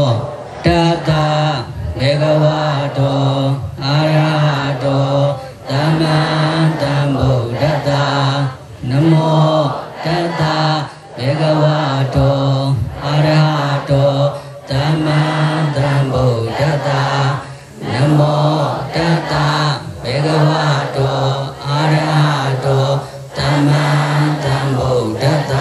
တတဘေကဝတောအာရဟတောသမ္မာသမ္ဗုဒ္ဓတ္တနမောတတဘေကဝတောအာရဟတောသမ္မာသမ္ဗုဒ္ဓတ္တနမောတတဘေကဝတောအာရဟတောသမ္မာသမ္ဗုဒ္ဓတ္တ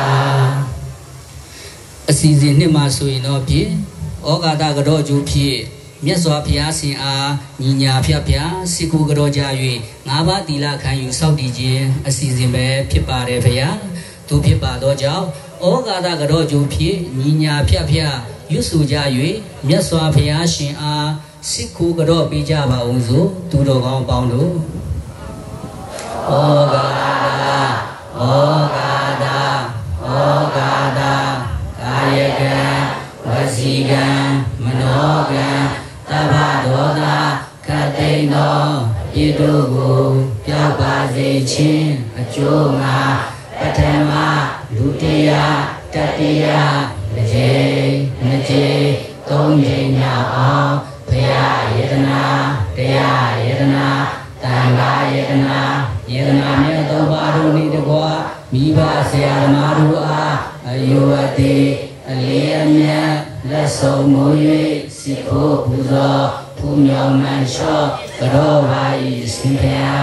အစီအစဉ်နှစ်မှာဆိုရင်တော့ဖြင့်ဩဃာတကတော့ကျူဖြစ်မြတ်စွာဘုရားရှင်အားညီညာဖျက်ဖျားစိကုကြောကြ၍၅ပါးသီလခံယူစောင့်တည်ခြင်းအစီအစဉ်ပဲဖြစ်ပါတယ်ဗျာသူဖြစ်ပါသောကြောင့်ဩဃာတကတော့ကျူဖြစ်ညီညာဖျက်ဖျားရွတ်ဆိုကြ၍မြတ်စွာဘုရားရှင်အားစိကုကြောပေးကြပါအောင်စို့သူတော်ကောင်းပေါင်းတို့ဩဃာတဩဃာတဩဃာတကာယကံဝစီကံမနောကံသဗ္ဗဒေါသခတ်သိမ်းသောဤတို့ကိုပြောက်ပါစေခြင်းအကျိုးငါပထမဒုတိယတတိယတစ်ကြိမ်နှစ်ကြိမ်သုံးကြိမ်မြောက်အောင်ဘုရားယတနာတရားယတနာသံဃာယတနာယတနာမြတ်သုံးပါးတို့နှင့်တကွာမိဘဆရာသမားတို့အားအယုဝတိအလေးအမြတ်လက်ဆုံးမူ၍စိဖို့ပူဇော်ဖူးမြော်မှန်လျှော့ကြောပါ၏ရှင်ဗျာ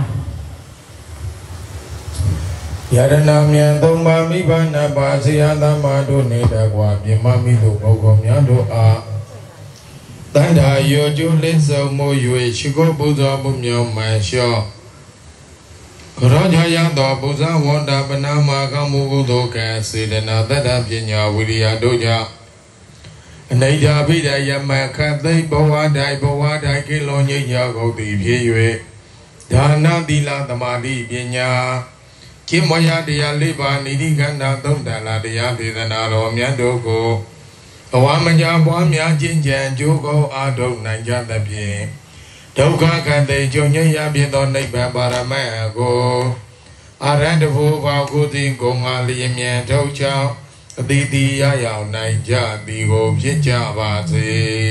ယရဏမြတ်သုံးပါးမိဘနှစ်ပါးဆရာသမားတို့နှင့်တကွာမြမမိတို့ပုဂ္ဂိုလ်များတို့အားတန်ထာယောကျိုးလက်ဆုံးမူ၍ရှိခိုးပူဇော်ဖူးမြော်မှန်လျှော့ရောကြရသောပူဇော်ဝန္တာပနာမကောင်းမှုကုသိုလ်ကံစေတနာတတ္တပညာဝိရိယတို့ကြောင့်အနိဒာပိဒယမခတ်သိဘဝတိုင်းကိလောညိညကုန်သည်ဖြစ်၍ဒါနသီလသမာဓိပညာကျင့်မရတရား၄ပါးနိတိကန္တာသုံးတန်လာတရားဒေသနာတော်မြတ်တို့ကိုဘဝမညာပွားများခြင်းကြံကြိုးကောင်းအားထုတ်နိုင်ကြသဖြင့်ဒုက္ခကံတိကျုံငြိမ်းရဖြစ်သောနိဗ္ဗာန်ပါရမတ်ကိုအာရဏတဘူပါကုသိကုံငါလျင်မြန်ထုတ်ချောင်းအတိတိရရောက်နိုင်ကြသည်ကိုဖြစ်ကြပါစေ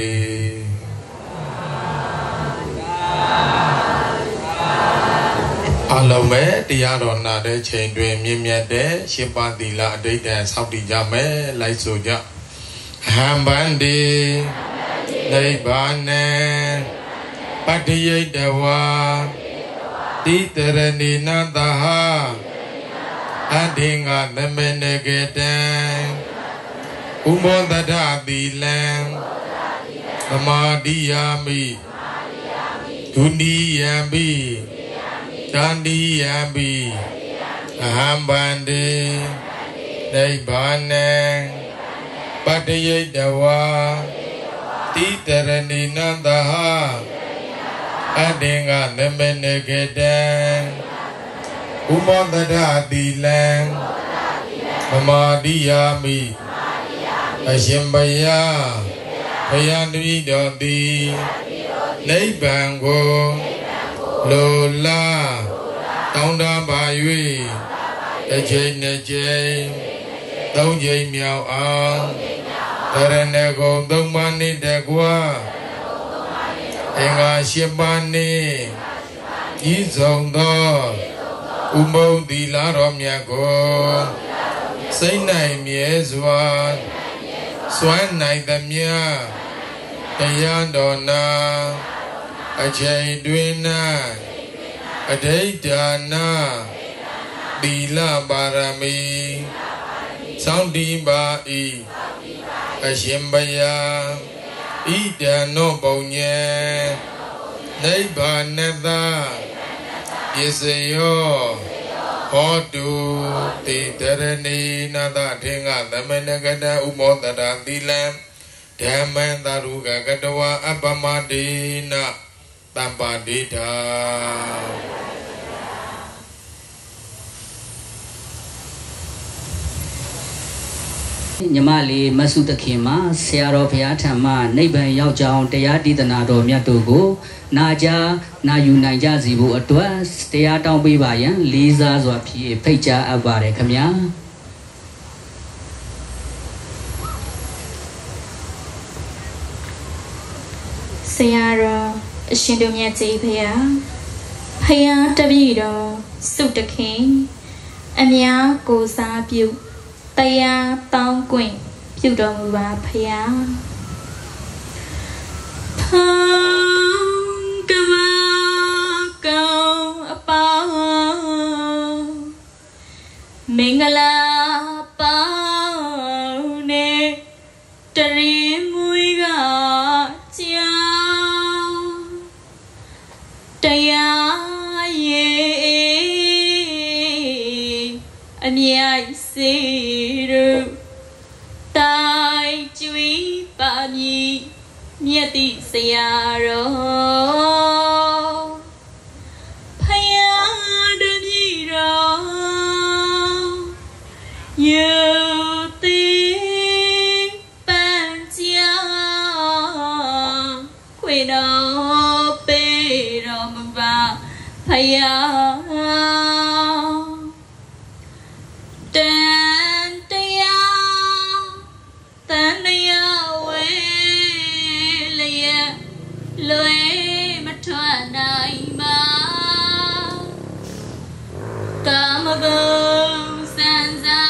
အလုံးမဲ့တရားတော်နာတဲ့ချိန်တွင်မြင့်မြတ်တဲ့ရှင်ပါတိလအဋ္ဌံဆောက်တည်ကြမယ်လိုက်ဆိုကြအဟံဗန္တိနိဗ္ဗာနေပတ္တိယတဝါတိတရဏိနသဟအဋ္ဌိငါသမေနကေတံဥမောတထသီလံသမာဓိယာမိဒုနိယံပိတန္တိယံပိအဟံဗန္တိနိဗ္ဗာနေပတ္တိယတဝါတိတရဏိနသဟအဋ္ဌိငါသမေနကေတံဥမောတထသီလံသမာဓိယာမိအရှင်ဘုရားဘုရားတပည့်တော်သည်နိဗ္ဗာန်ကိုလိုလားတောင်းတပါ၍တစ်ချိန်နှစ်ချိန်သုံးချိန်မြောက်အောင်တရဏဂုံသုံးပါးနှင့်တကွာအင်္ဂါ၈ပါးနှင့်ဤဆုံးသောဥမုံသီလတော်မြတ်ကိုစိတ်နိုင်မြဲစွာစွမ်းနိုင်သမျှတရားတော်နာအချိန်တွင်၌အဋ္ဌာနာသီလပါရမီစောင့်တည်ပါ၏အရှင်ဘုရားဣဒံနောပုံညေနိဗ္ဗာနတပစ္စယောဟောတုတိတရဏိနာသထေငါသမဏဂတဥမောတရသီလံဓမ္မံသရုကကတဝအပ္ပမဒေနတမ္ပါဒိထာညီမလေးမဆုသခင်မှာဆရာတော်ဘုရားထံမှနိဗ္ဗာန်ရောက်ကြောင်းတရားဒေသနာတော်မြတ်တို့ကိုနာကြားနာယူနိုင်ကြစီဖို့အတွက်တရားတောင်းပေးပါရန်လေးစားစွာဖြည့်ဖိတ်ကြားအပ်ပါတယ်ခင်ဗျာ Sayara Shindomia Paya Paya Davido Sutaking Anya Goza Bu Taya Tong Queen Pudomuba Paya Pangama Apa Mingala Paune Tarimuiga Tia Taya Ye Anya Siru Tai Chui Pani Miati Sayaro Paya Daniro You think Pantia Quino Pero Muba Paya Tantaya Tantaya Laya Loe Matanaima Kamago Sanza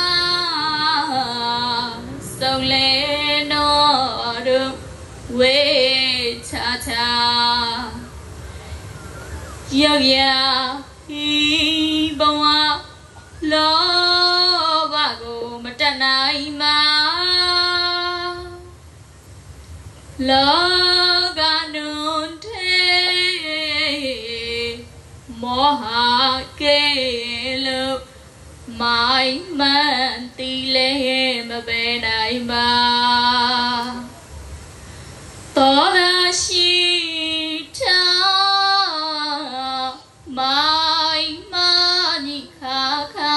Soleno We Tata Yogia Ibawa Lobago Matanaima Loganunte Moha Kelo My man Tile Mabenaima Toda Shita My money kaka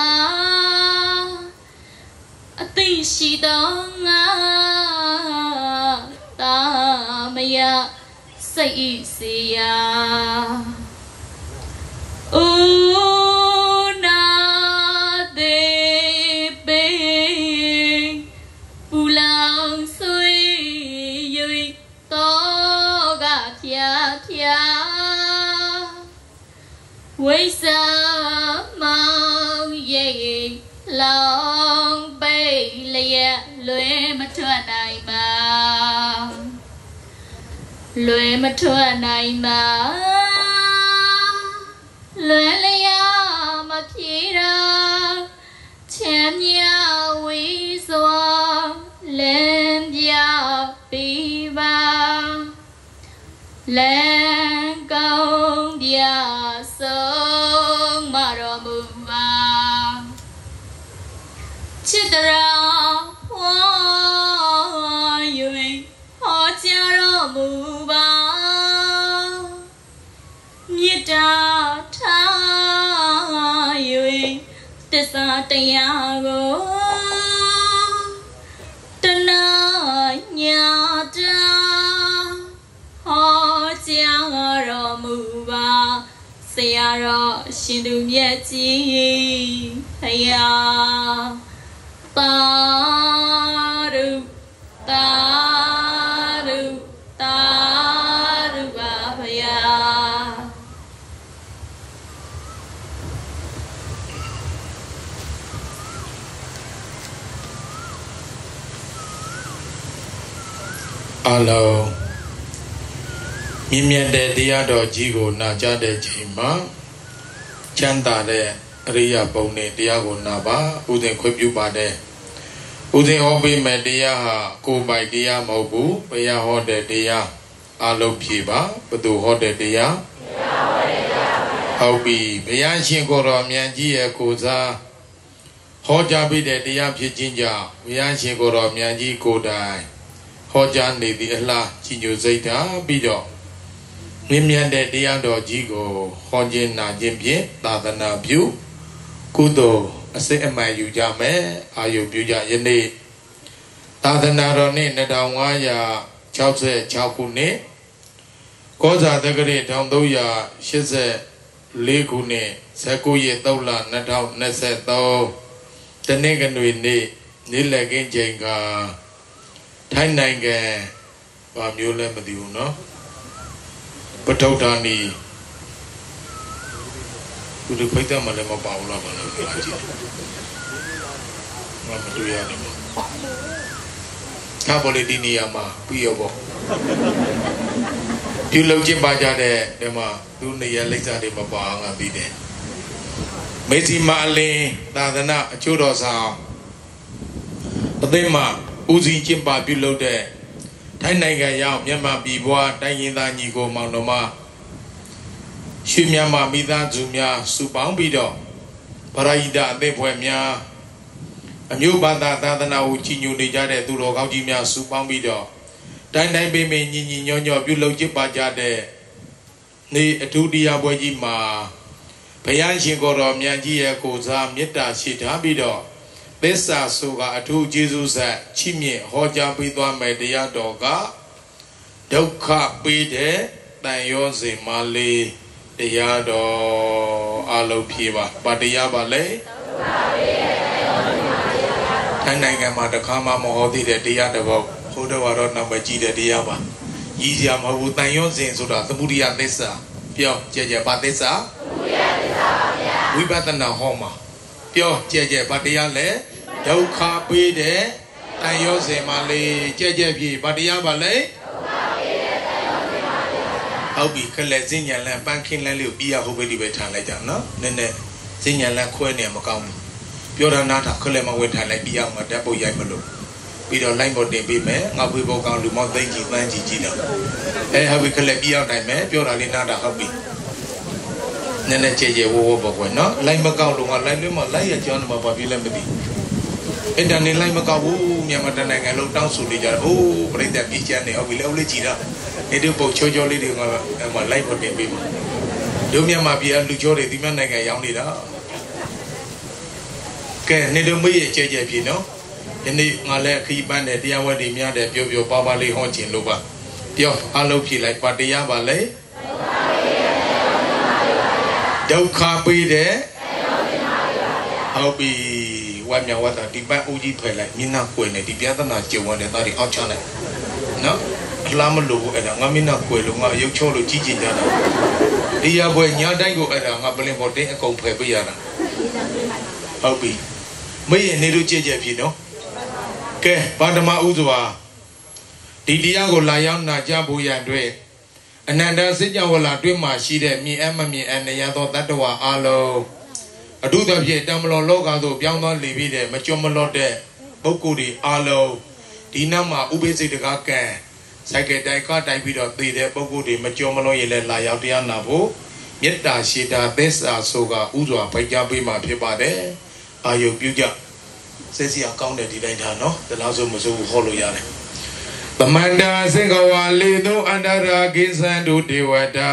Atishidonga Tamaya Saisia Una de be Pulang sui yui Toga tia tia Waisa mang ye Long bay laya Lue matuanai ma Lue matuanai ma Lue laya makira Chanya wiswa Len ya biba Len gong dia song maromuwa Chitara Hwa Yui Hojaromuwa Mita Ta Yui Tisa Tayago Tana Nyata Hojaromuwa Sayara Shindumieti Haya Taru Taru Taru Bhaya Hello မြင့်မြတ်တဲ့တရားတော်ကြီးကိုနာကြားတဲ့ချိန်မှာချမ်းသာတဲ့အရိယပုံနဲ့တရားကိုနာပါဥစဉ်ခွင့်ပြုပါတယ်ဥစဉ်ဟောပေးမဲ့တရားဟာကိုယ်ပိုင်တရားမဟုတ်ဘူးဘုရားဟောတဲ့တရားအလုံးဖြေပါဘသူဟောတဲ့တရားဟုတ်ပြီဘုရားရှင်ကိုယ်တော်မြတ်ကြီးရဲ့ကိုယ်စားဟောကြားပေးတဲ့တရားဖြစ်ခြင်းကြောင့်ဘုရားရှင်ကိုယ်တော်မြတ်ကြီးကိုယ်တိုင်ဟောကြားနေသည့်အလားကြီးညိုစိတ်ဓာတ်ပြီးတော့မြင့်မြတ်တဲ့တရားတော်ကြီးကိုဟောခြင်းနာခြင်းဖြင့်သာသနာပြုကုသိုလ်အစစ်အမှန်ယူကြမယ်အာယုပြုကြယနေ့သာသနာတော်နှစ်2566ခုနှစ်ကောဇာတက္ကရာ1384ခုနှစ်19ရက်3လ2023တနေ့ကနေ့နေ့လည်ခင်းချိန်ကထိုင်းနိုင်ငံမဘာမျိုးလဲမသိဘူးနော်ပထုဒ္ဓနီသူတို့ဖိတ်တယ်မလည်းမပါဘူးလားဘာလို့လဲကြည့်ငါမတွေ့ရတယ်ငါဘောလေဒီနေရာမှာပြီးရောပေါ့ပြုလုပ်ခြင်းပါကြတဲ့ဒီမှာသူနေရာလိပ်စာတွေမပါငါပြီးတယ်မေစီမာအလင်းသာသနာအချို့တော်ဆောင်အသိမှဦးစီးကျင်းပပြုလုပ်တဲ့ထိုင်းနိုင်ငံရောက်မြန်မာပြည်ပွားတိုင်းရင်းသားညီကိုမောင်နှမရွှေမြန်မာမိသားစုများစုပေါင်းပြီးတော့ပရိဒအသိဖွဲ့များအမျိုးဘာသာသာသနာကိုကြီးညိုနေကြတဲ့သူတော်ကောင်းကြီးများစုပေါင်းပြီးတော့တိုင်းတိုင်းပေမေညီညီညွတ်ညွတ်ပြုလုပ်ကျင်းပကြတဲ့နေအထူးတရားပွဲကြီးမှာဘုရားရှင်ကိုယ်တော်မြတ်ကြီးရဲ့ကိုစားမေတ္တာရှိထားပြီးတော့သစ္စာဆိုကအထူးကျေးဇူးဆက်ချီးမြှင့်ဟောကြားပေးသွားမယ်တရားတော်ကဒုက္ခပေးတဲ့တန်ရောစင်မာလေးတရားတော်အလုံးဖြေပါဗတရားပါလေထိုင်းနိုင်ငံမှာတခါမှမဟောသေးတဲ့တရားတစ်ပုဒ်ဟိုတော့တော့နောက်ပဲကြည့်တဲ့တရားပါကြီးစရာမဟုတ်ဘူးတန်ရောစင်ဆိုတာသမုဒိယသစ္စာပြောကြကြပါသစ္စာဝိပဿနာဟောမှာပြောကြကြပါတရားလဲဒုက္ခပေးတဲ့တန်ရောစင်မာလေးကြကြပြေဗတရားပါလေဟုတ်ပြီခလက်စဉ္ညာလန်ပန်းခင်းလန်းလေးကိုပြီးရဟုတ်ပဲဒီပဲထားလိုက်ကြနော်နည်းနည်းစဉ္ညာလန်ခွဲနေမကောင်းဘူးပြောတာနားတာခလက်မဝဲထားလိုက်ပြီးရမှာတက်ဖို့ရိုက်မလို့ပြီးတော့ line ပေါ်တင်ပေးမယ်ငါဖွေးပေါ်ကောင်လူမောင်းသိမ့်ကြည့်ပန်းကြည့်ကြည့်တော့ဟုတ်ပြီခလက်ပြီးရောက်နိုင်မယ်ပြောတာလေးနားတာဟုတ်ပြီနည်းနည်းကြဲကြဲဝဝပေါ့ကွယ်နော် line မကောက်လို့ငါ line လွှဲမှာ line ရကြောင်းမှာဘာဖြစ်လဲမသိအင်တာနက် line မကောက်ဘူးမြန်မာနိုင်ငံလုံးတောင်းဆိုနေကြတယ်အိုးပြိတ္တပြည်ချမ်းနေဟုတ်ပြီလေဦးလေးကြည်တော့ဒီတို့ပုံချောချောလေးတွေကဟို line ပေါ်တင်ပေးမှာတို့မြန်မာပြည်လူချောတွေဒီမြန်မာနိုင်ငံရောက်နေတာကဲနေတို့မေးရကြဲကြဲပြီနော်ယနေ့ငါလည်းခီးပန်းတဲ့တရားဝတ်တွေများတဲ့ပြောပါပါလေးဟောခြင်းလို့ပါပြောအလုပ်ဖြေလိုက်ပါတရားပါလေဒုက္ခပေးတဲ့ဟုတ်ပြီဝတ်မြောက်ဝတ်တာဒီပန်းဦးကြီးဖယ်လိုက်မျက်နှာကွယ်နေဒီပြဿနာကြုံရတဲ့သားတွေအောက်ချလိုက်နော်အလားမလို့အဲ့ဒါငါမျက်နှာကွယ်လို့ငါရုပ်ချောလို့ကြီးကြင်ကြတာဒီရပွဲညာတိုင်းကိုအဲ့ဒါငါပလင်ပေါ်တင်းအကုန်ဖယ်ပေးရတာဟုတ်ပြီမေးရင်နေလို့ကြည့်ကြပြီနော်ကဲဗဒမဥစွာဒီတရားကိုလာရောက်နာကြဖို့ရန်အတွက်အနန္တစိတ်ကြဝလာတွင်းမှာရှိတဲ့မြင်အမမြင်အနရသောတတ္တဝါအလုံးအထုသဖြင့်တမလောလောကသို့ပြောင်းသွားလေပြီးတဲ့မကြွမလော့တဲ့ပုဂ္ဂိုလ်တွေအလုံးဒီနောက်မှာဥပိ္ပစိတ်တကားကံစိုက်ကတိုင်ကတိုင်ပြီးတော့သိတဲ့ပုဂ္ဂိုလ်တွေမကြွမလော့ရင်လည်းလာရောက်တရားနာဖို့မေတ္တာရှိတာသစ္စာဆိုကဥစွာဖိတ်ကြားပေးမှာဖြစ်ပါတယ်အာယုပြုကြစိတ်စီအကောင်းတဲ့ဒီတိုင်းထားနော်ဒီလောက်ဆိုမစိုးဘူးဟောလို့ရတယ်သမန္တာစင်္ကဝါလေသောအန္တရာကိသံတုဒေဝတာ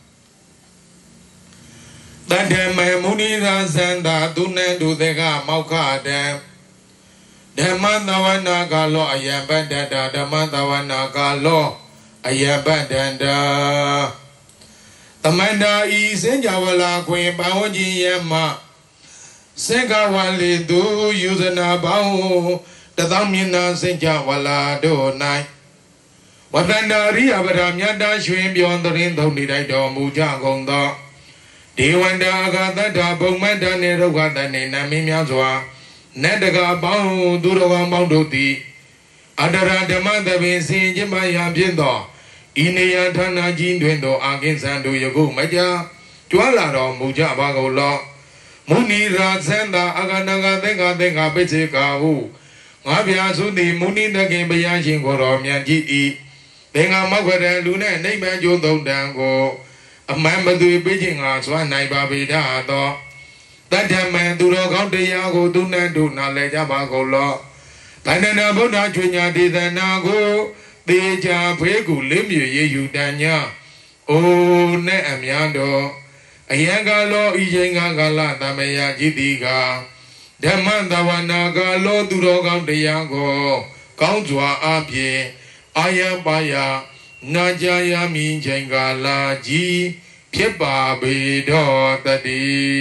တတ္တမေမုနိသာသန္တာသူနံတုသေကမောက္ခတံဓမ္မသဝနာကာလောအယံပတ္တတာဓမ္မသဝနာကာလောအယံပတ္တတာသမန္တာဤစင်္ကြဝလာခွင်ပဝကြီးယမစင်္ကဝါလေသူယူဇနာဘောင်းတသောမြင်နာစင်္ကြဝလာတို့၌ဝတ္တန္တာရိယပဒမြတ်တာရွှင်ပြောင်းသရင်သုံးနေတိုက်တော်မူကြကုန်သောဒေဝန္တာအာဂတ္တဘုံမတ္တနေရုဂတနေနမင်းများစွာနတ်တကာပေါင်းသူတော်ကောင်းပေါင်းတို့သည်အတရဓမ္မသဘင်စင်ခြင်းမယံဖြင့်သောဤနေယဌာနကြီးတွင်သောအာကိသံတို့ယခုမကြကျွမ်းလာတော်မူကြပါကုန်လောမုနိရာသန္တာအဂနဂသင်္ဃပိစေကာဟုငါဗျာစုသည်မုနိတခင်ဘုရားရှင်ကိုယ်တော်မြတ်ကြီးဤသင်္ဃမောက္ခရလူနဲ့နိဗ္ဗာန်ကျိုးသုံးတန်ကိုအမှန်မသွေပေးခြင်းငါစွမ်းနိုင်ပါပေတတ်သောတတ္ထမံသူတော်ကောင်းတရားကိုသူနဲ့တို့နာလည်ကြပါကုန်လောဗန္ဒနာဗုဒ္ဓချွေညာဒေသနာကိုသေချာဖေးကူလေးမြေရေယူတန်ညာအိုနဲ့အများတော်အယံကာလောဤချိန်ကာလသမယจิตတိကဓမ္မသဝနာကာလောသူတော်ကောင်းတရားကိုကောင်းစွာအားဖြင့်အာယံပါယနာကြယမိချိန်ကာလကြီးဖြစ်ပါပေတော်တ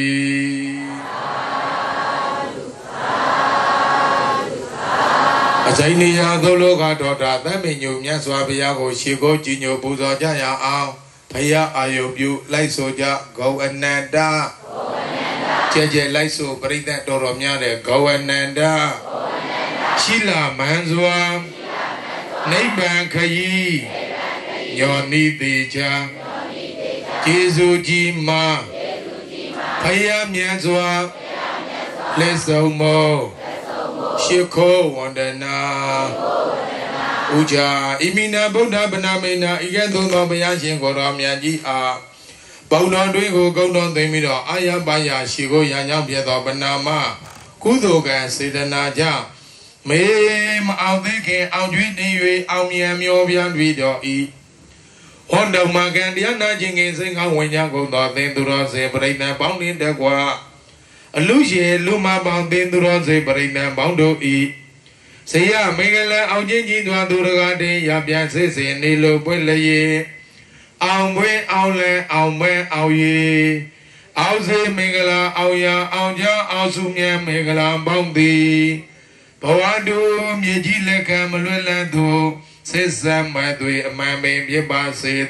ည်းအဇိနေယာသုလောကတော်တာသမင်ညုမြတ်စွာဘုရားကိုရှေကိုကြည်ညိုပူဇော်ကြရအောင်ဘုရားအာယုပြုလိုက်ဆိုကြဂောအနန္တကျဲကျဲလိုက်ဆိုပရိသတ်တော်တော်များတဲ့ဂောအနန္တရှိလာမန်းစွာနိဗ္ဗာန်ခရီးညောနိတိချာကျေးဇူးကြီးမှာဘုရားမြတ်စွာလက်ဆုံးမောရှိခိုးဝန္ဒနာဥကြဣမိနာဗုဒ္ဓဗနာမေနာဤကဲ့သို့သောဘုရားရှင်ကိုယ်တော်မြတ်ကြီးအားပေါတော်တွင်ကိုဂုဏ်တော်သိမ့်ပြီးတော့အာရပါရရှိကိုရံကြောင့်ပြသောဗနာမကုသိုလ်ကံစေတနာကြောင့်မေမအောင်သေးခင်အောင်ကျွေးနေ၍အောင်မြတ်မျောပြပြီးတော့ဤဟောတော်မှာကံတရားနာခြင်းငင်စိတ်ကောင်းဝင်ကြကုန်သောသင်သူတော်စေပရိသတ်ပေါင်းနှင့်တကွာအလူရှင်လူမပေါင်းသင်သူတော်စေပရိသတ်ပေါင်းတို့ဤစေယမင်္ဂလာအောင်ခြင်းကြီးစွာသူတော်ကတည်းရပြန်စေစဉ်နေလိုပွင့်လျက်အောင်ပွင့်အောင်လဲအောင်မဲအောင်ရီအောင်စေမင်္ဂလာအောင်ရအောင်ကြအောင်စုမြတ်မင်္ဂလာပေါင်းသည်ဘဝတုမြေကြီးလက်ခံမလွတ်လပ်သူစေစံမသွေအမှန်ပင်ပြပါစေတ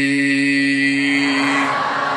ည်း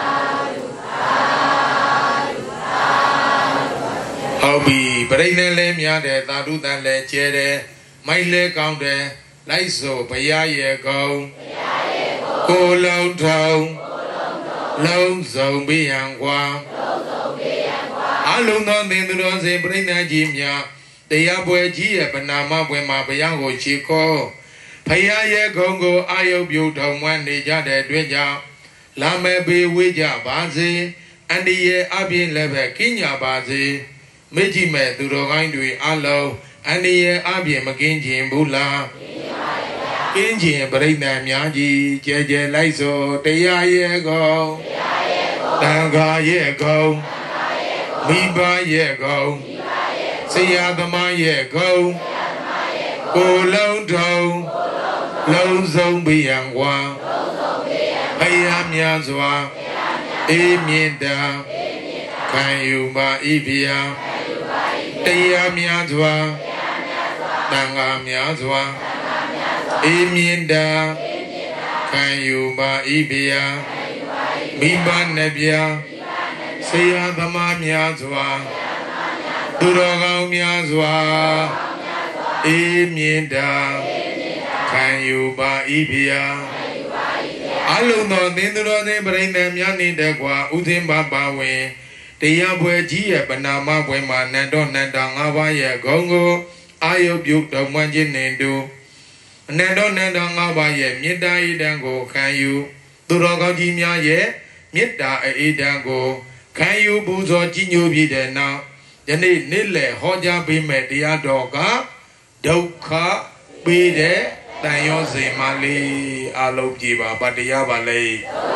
ဟုတ်ပြီပြိဋ္ဌာန်လဲများတယ်သာဓုတန်လဲကျဲတယ်မိုက်လဲကောင်းတယ်လိုက်ဆိုဘုရားရဲ့ကုံကိုလုံးထုံလုံးစုံပြီးရန်ကွာအလုံးသောသင်သူတော်စင်ပြိဋ္ဌာန်ကြီးများတရားပွဲကြီးရဲ့ဗနာမပွဲမှာဘုရားကိုချီးခေါ်ဘုရားရဲ့ဂုဏ်ကိုအာယုပြုထုံမွမ်းနေကြတဲ့အတွက်ကြောင့်လာမဲ့ပေဝေးကြပါစေအန္တရာယ်အပြင်းလည်းပဲကင်းကြပါစေမေ့ကြည့်မဲ့သူတော်ကောင်းတွေအလုံးအန္တရာယ်အပြင်းမကင်းခြင်းဘူးလားကင်းခြင်းပြိဋ္ဌာန်များကြီးကျဲကျဲလိုက်ဆိုတရားရဲ့ဂုဏ်တန်ခါရဲ့ဂုဏ်မိဘရဲ့ဂုဏ်ဆရာသမားရဲ့ဂုဏ်ကိုလုံးထုံလုံးစုံပြီးရန်ကွာဘုရားများစွာအေးမြင့်တာခံယူပါဤဗျာတရားများစွာတန်ခါများစွာအေးမြင့်တာခံယူပါဤဗျာမိဘနဲ့ဗျာဆရာသမားများစွာသူတော်ကောင်းများစွာအေးမြင့်တာခံယူပါဤဗျာအလုံးသောသင်္သူတော်သင်ပရိသတ်များနှင့်တကွာဥသင်္ပါပါဝင်တရားပွဲကြီးရဲ့ပနာမပွဲမှာနန္တောနန္တာ၅ပါးရဲ့ဂုဏ်ကိုအာယုပြုတော်မွမ်းခြင်းနှင့်တူအနန္တောနန္တာ၅ပါးရဲ့မေတ္တာဤတံကိုခံယူသူတော်ကောင်းကြီးများရဲ့မေတ္တာအေးတံကိုခံယူပူဇော်ကြည်ညိုပြီးတဲ့နောက်ယနေ့နေ့လယ်ဟောကြားပေးမဲ့တရားတော်ကဒုက္ခပေးတဲ့တန်ရောစေမလေးအလုံးကြည်ပါဗတရားပါလေ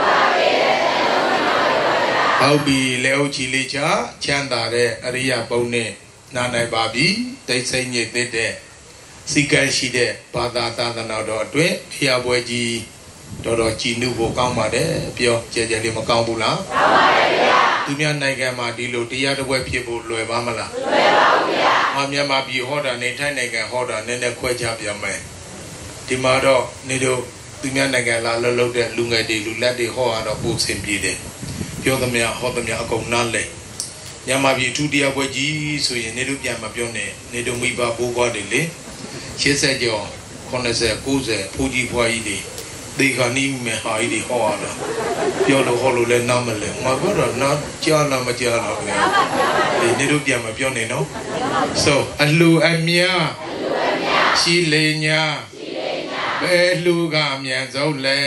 ဟုတ်ပြီလေအုပ်ကြီးလေးချချမ်းသာတဲ့အရိယပုံနဲ့နားနိုင်ပါပြီတိတ်ဆိတ်ညစ်တဲ့စီကံရှိတဲ့ဘာသာသာသနာတော်အတွင်းတရားပွဲကြီးတော်ကြည်နုဖို့ကောင်းပါတယ်ပြောကြဲကြဲလေးမကောင်းဘူးလားကောင်းပါတယ်ဗျာသူများနိုင်ငံမှာဒီလိုတရားတစ်ပွဲဖြစ်ဖို့လွယ်ပါမလားလွယ်ပါဘူးဗျာမြန်မာပြည်ဟောတာနေထိုင်နိုင်ငံဟောတာနည်းနည်းခွဲခြားပြန်မယ်ဒီမှာတော့နေတို့သူများနိုင်ငံလာလှုပ်တဲ့လူငယ်တွေလူလက်တွေဟောရတော့ပို့ဆင်ပြေတယ်ပြောသမျှဟောသမျှအကုန်နားလဲမြန်မာပြည်အထူးတရားပွဲကြီးဆိုရင်နေတို့ပြန်မပြောနဲ့နေတို့မိဘဘိုးဘွားတွေလေ80ကျော်90 90ဖူကြီးဘွားကြီးတွေဒီခါနီးမယ်ဟာကြီးတွေဟောရတာပြောလို့ဟောလို့လည်းနားမလဲမပြောတော့နားကြားလားမကြားလားခင်ဗျဒီနေတို့ပြန်မပြောနဲ့နော်ဆိုအလှအမြရှိလေညာဘယ်လူကအမြန်ဆုံးလဲ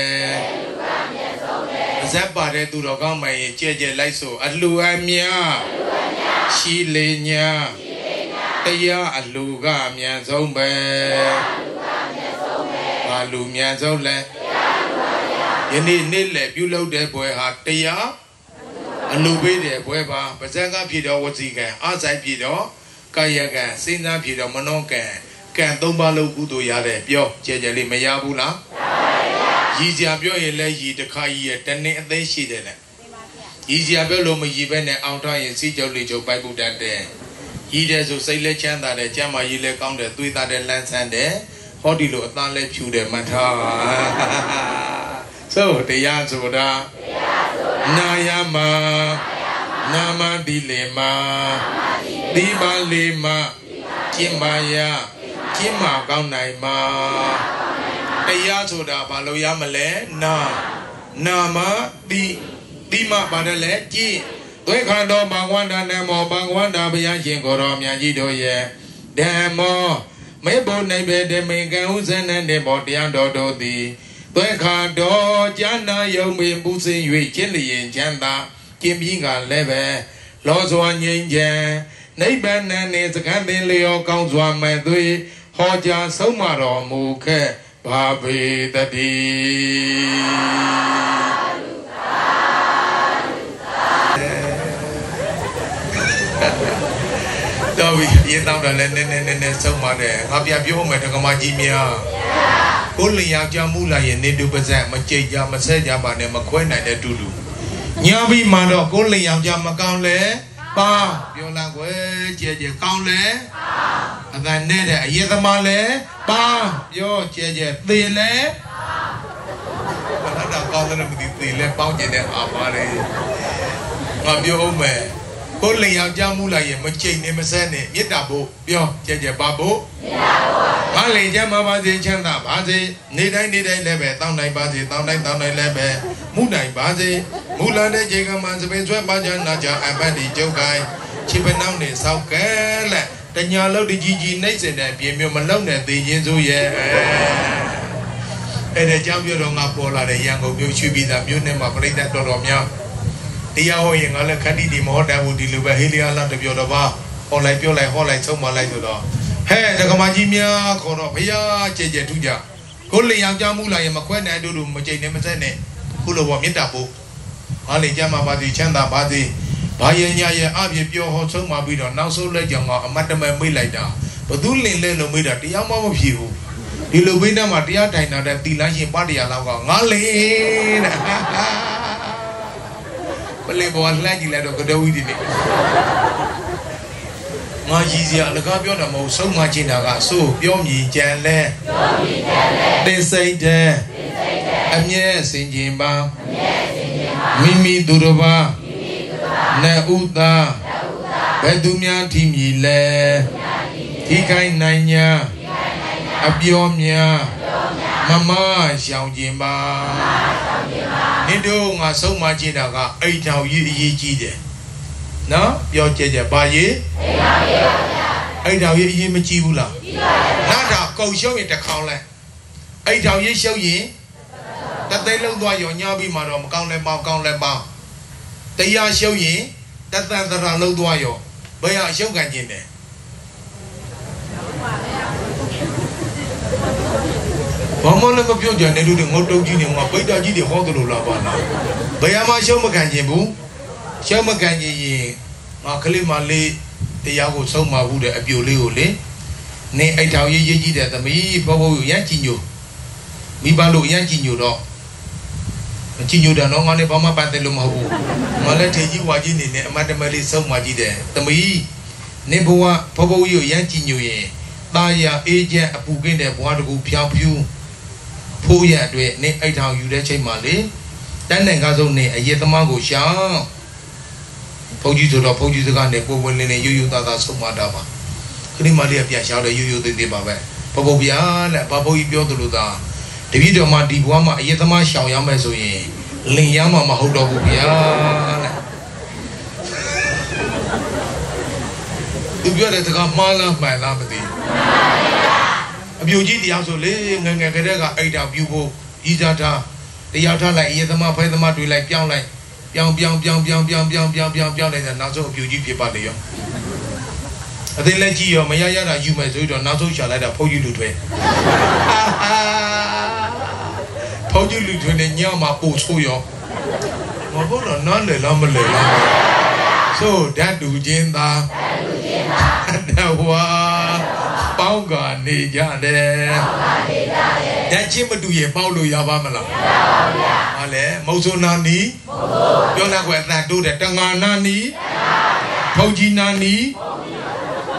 အဇက်ပါတဲ့သူတော်ကောင်းမှရင်ကြဲကြဲလိုက်ဆိုအလှအမြရှိလေညာတရားအလှကအမြန်ဆုံးပဲဘာလူမြန်ဆုံးလဲယနေ့နေ့လည်ပြုလုပ်တဲ့ပွဲဟာတရားအလှပေးတဲ့ပွဲပါပါဇက်ကဖြစ်တော်ဝစီကံအဆိုင်ဖြစ်တော်ကာယကံစဉ်းစားဖြစ်တော်မနောကံကံ၃ပါးလုံးကုသိုလ်ရတဲ့ပြောကြဲကြဲလေးမရဘူးလားရည်စရာပြောရင်လည်းရည်တစ်ခါရည်ရဲ့တနေ့အသေးရှိတယ်လေရည်စရာပြောလို့မရည်ပဲနဲ့အောင်ထားရင်စီးကြောက်လေးကြောက်ပိုက်ပုတ်တတ်တယ်ရဤတဲ့ဆိုစိတ်လက်ချမ်းသာတယ်ကျမ်းမာရေးလည်းကောင်းတယ်သွေးသားတယ်လန်းဆန်းတယ်ဟောဒီလိုအသားလည်းဖြူတယ်မှတ်ထားဆိုတရားဆိုတာနာယမနာမတိလေမဒီပါလေမကျင့်ပါရကျင့်မှာကောင်းနိုင်မှာတရားဆိုတာဘာလို့ရမလဲနာမတိမပါတယ်လေကြည်သွေခန္ဓာဘဂဝန္တာနမောဘဂဝန္တာဘုရားရှင်ကိုရောမြတ်ကြီးတို့ရဲ့ဓမ္မောမေဖို့နိုင်ပေတမေကံဥဇဏနေဘောတရားတော်တို့သည်သွေခါတော်ဉာဏယုံပင်ပူစင်၍ကျင့်လျင်ချမ်းသာကျင့်ပြီးကလည်းပဲလောစွာငြိမ်းချမ်းနိဗ္ဗာန်နှင့်စကံပင်လျောကောင်းစွာမဲ့သွေဟောကြားဆုံးမတော်မူခဲ့ဘာပေတတိတော်ပြီရေတောင်းတယ်လည်းနည်းဆုံးပါတယ်ငါပြပြောမယ်တက္ကမကြီးများကိုလျောက်ကြမှုလာရင်နေတူပါဇက်မကြိတ်ကြမဆဲကြပါနဲ့မခွဲနိုင်တဲ့တူညာပြီးမှတော့ကိုလျောက်ကြမကောင်းလဲပါပြောလာကွယ်ကြဲကောင်းလဲအတန်နဲ့တဲ့အရေးသမားလဲပါပြောကြဲသေလဲဘာသာကောင်းတယ်မသိသေလဲပေါင်းကျင်တဲ့အာပါလေငါပြောအောင်မယ်ကိုလျောက်ကြမှုလာရင်မကြိတ်နဲ့မဆဲနဲ့မေတ္တာဖို့ပြောကြဲပါဖို့မေတ္တာဖို့ဘာလေကြမှာပါစေချမ်းသာပါစေနေတိုင်းလည်းပဲတောင်းနိုင်ပါစေတောင်းတိုင်းလည်းပဲမှုနိုင်ပါစေမူလာတဲ့ခြေကမှစပင်ဆွဲပါကြနာကြအပတ်ဒီကျုပ်ကိုင်းခြေပနှောင်းနေဆောက်ကဲလက်တညာလုံးတကြီးနှိမ့်စင်တဲ့ပြင်းမျိုးမလုံးနဲ့သိချင်းစိုးရဲ့အဲ့ဒါကြောင့်ပြောတော့ငါပေါ်လာတဲ့ရန်ကုန်မြို့ရွှေပြည်သာမြို့နယ်မှာပြိတ္တတော်များတရားဟောရင်ငါလည်းခန္တီဒီမဟောတတ်ဘူးဒီလိုပဲဟေးလျာလာတပြောတော့ပါဟောလိုက်ပြောလိုက်ဟောလိုက်ဆုံးမလိုက်ဆိုတော့ဟဲ့တက္ကမကြီးများခေါ်တော့ဘုရားကြည်ထူးကြကိုလျောက်ကြမှုလာရင်မခွဲနိုင်တို့မကြိတ်နဲ့မဆက်နဲ့ခုလိုပေါ်မေတ္တာပို့ဟာလေကြမှာပါစေချမ်းသာပါစေဘာရဲ့ညာရဲ့အပြည့်ပြောဟောဆုံးမပြီးတော့နောက်ဆုံးလက်ကြောင်ကအမတ်တမဲမိတ်လိုက်တာဘသူလင်လဲလို့မိတာတရားမဖြစ်ဘူးဒီလိုဘိန်းတမှာတရားထိုင်တာတဲ့တီလန်းရှင်ပတရားလောက်ကငါလေတဲ့ဘလေဘောလှမ်းကြည့်လိုက်တော့ကတော်ဝီဒီနေငါကြီးစရာအလကားပြောတာမဟုတ်ဆုံးမချင်းတာကအဆိုးပြောမြည်ကြံလဲတင်စိတ်တဲ့အမြဲစင်ကျင်ပါမိမိသူတော်ပါနေဥသာဘယ်သူများထီမြည်လဲထိခိုင်းနိုင်ညာအပြောများမမရှောင်ကျင်ပါနေတို့ငါဆုံးမချင်းတာကအိမ်ထောင်ကြီးအရေးကြီးတယ်နော်ပြောကြပါရေးအိမ်ထောင်ရေးအရေးမကြီးဘူးလားနောက်တော့ကုန်ရှုံးရင်တစ်ခေါင်းလဲအိမ်ထောင်ရေးရှုံးရင်တသိန်းလုံးသွားရောညပြီးမှတော့မကောင်းလဲပေါင်းကောင်းလဲပေါင်းတရားရှုံးရင်တသန်တရာလုံးသွားရောဘယ်ဟာရှုံးကန်ခြင်းလဲဘာမှလည်းမပြောကြနဲ့လို့ငုတ်တုတ်ကြီးနေမှာပိတ္တကြီးတွေဟောသလိုလားပါလားဘယ်မှာရှုံးမကန်ခြင်းဘူးရှုံးမကန်ခြင်းရင်ငါကလေးမလေးတရားကိုဆုံးမဘူးတဲ့အပြိုလေးကိုလေနေအိတ်ထောင်ရေးရေးကြီးတဲ့သမီးဘောဘောရမ်းကြည်ညိုမိဘလို့ရမ်းကြည်ညိုတော့ကြည်ညိုတယ်နော်ငါလည်းဘာမှပတ်သက်လို့မဟုတ်ဘူးငါလည်းထေကြီးဝါကြီးနေနဲ့အမတ်တမဲလေးဆုံးမကြီးတယ်သမီးနေဘဝဘောဘောကြီးကိုရမ်းကြည်ညိုရင်တာယာအေးချမ်းအပူကင်းတဲ့ဘဝတကူဖြောင်းဖြူးဖိုးရအတွက်နေအိတ်ထောင်ယူတဲ့ချိန်မှာလေတန်းနိုင်ကားဆုံးနေအရေးသမားကိုရှောင်းဘုန်းကြီးဆိုတော့ဘုန်းကြီးစကားနဲ့ကိုဝင်လင်းနေရိုးရိုးသားသားဆုံးမတာပါခရီးမလေးကပြန်ရှောင်းတယ်ရိုးရိုးသေးသေးပါပဲဘဘဗျာလက်ဘဘကြီးပြောသလိုသာတပည့်တော်မှာဒီဘဝမှာအရေးသမားရှောင်ရမယ်ဆိုရင်လင်ရမှာမဟုတ်တော့ဘူးဗျာတဲ့သူပြောတဲ့စကားမှားလားမှန်လားမသိအပြူကြီးတရားဆိုလေငငယ်ကလေးကအိတ်တာပြူဖို့ဤစားထားတရားထားလိုက်အရေးသမားဖဲသမားတွေလိုက်ပြောင်းလိုက်ပြောင်းလိုက်တဲ့နောက်ဆုံးအပြူကြီးဖြစ်ပါလေရောအသေးလက်ကြီးရောမရရတာယူမယ်ဆိုတော့နောက်ဆုံးရှာလိုက်တာဖုန်းကြီးလူထွဲဖုန်းကြီးလူထွဲနဲ့ညမှာပို့ဆိုးရောမဟုတ်တော့နားလေလားမလဲလားဆိုဓာတ်တူချင်းသာတဝါပေါင်းကနေကြတယ်ဓာတ်ချင်းမတူရင်ပေါက်လို့ရပါမလားဟာလေမုတ်ဆိုနာနီပြောလိုက်ကွယ်အတန်တိုးတယ်တငါနာနီဖုန်ကြီးနာနီ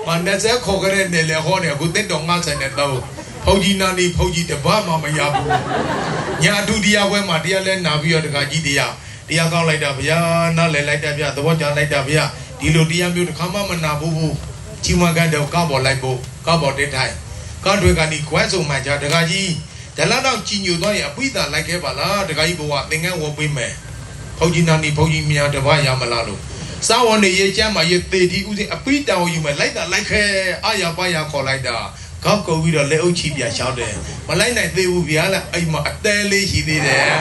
Mana saya kau keren ni lehor ni aku tendong ngasa ni tahu. Pauji nani pauji tebak mama yabu. Nya tu dia we ma dia le nabi yo dekaji dia. Dia kau lai dah biar, na lai dah biar, tu jangan lai dah biar. Di lu dia biar kama mana bubu. Cuma kan dah kau boleh bu, kau boleh thai. Kau dua kan ni kuat so macam dekaji. Jalan dah cinyu tu ya, apa dah lai ke bala dekaji bawa dengan wabi me. Pauji nani pauji mian tebak yang melalu. Sawan ni ye cuma ye tedi uji apa dah you me lai dah lai ke ayah bayar kau lai dah. Kau kau vida le uci biar cakap deh. Malai nak dewu biar lah, ay mak teli sini deh.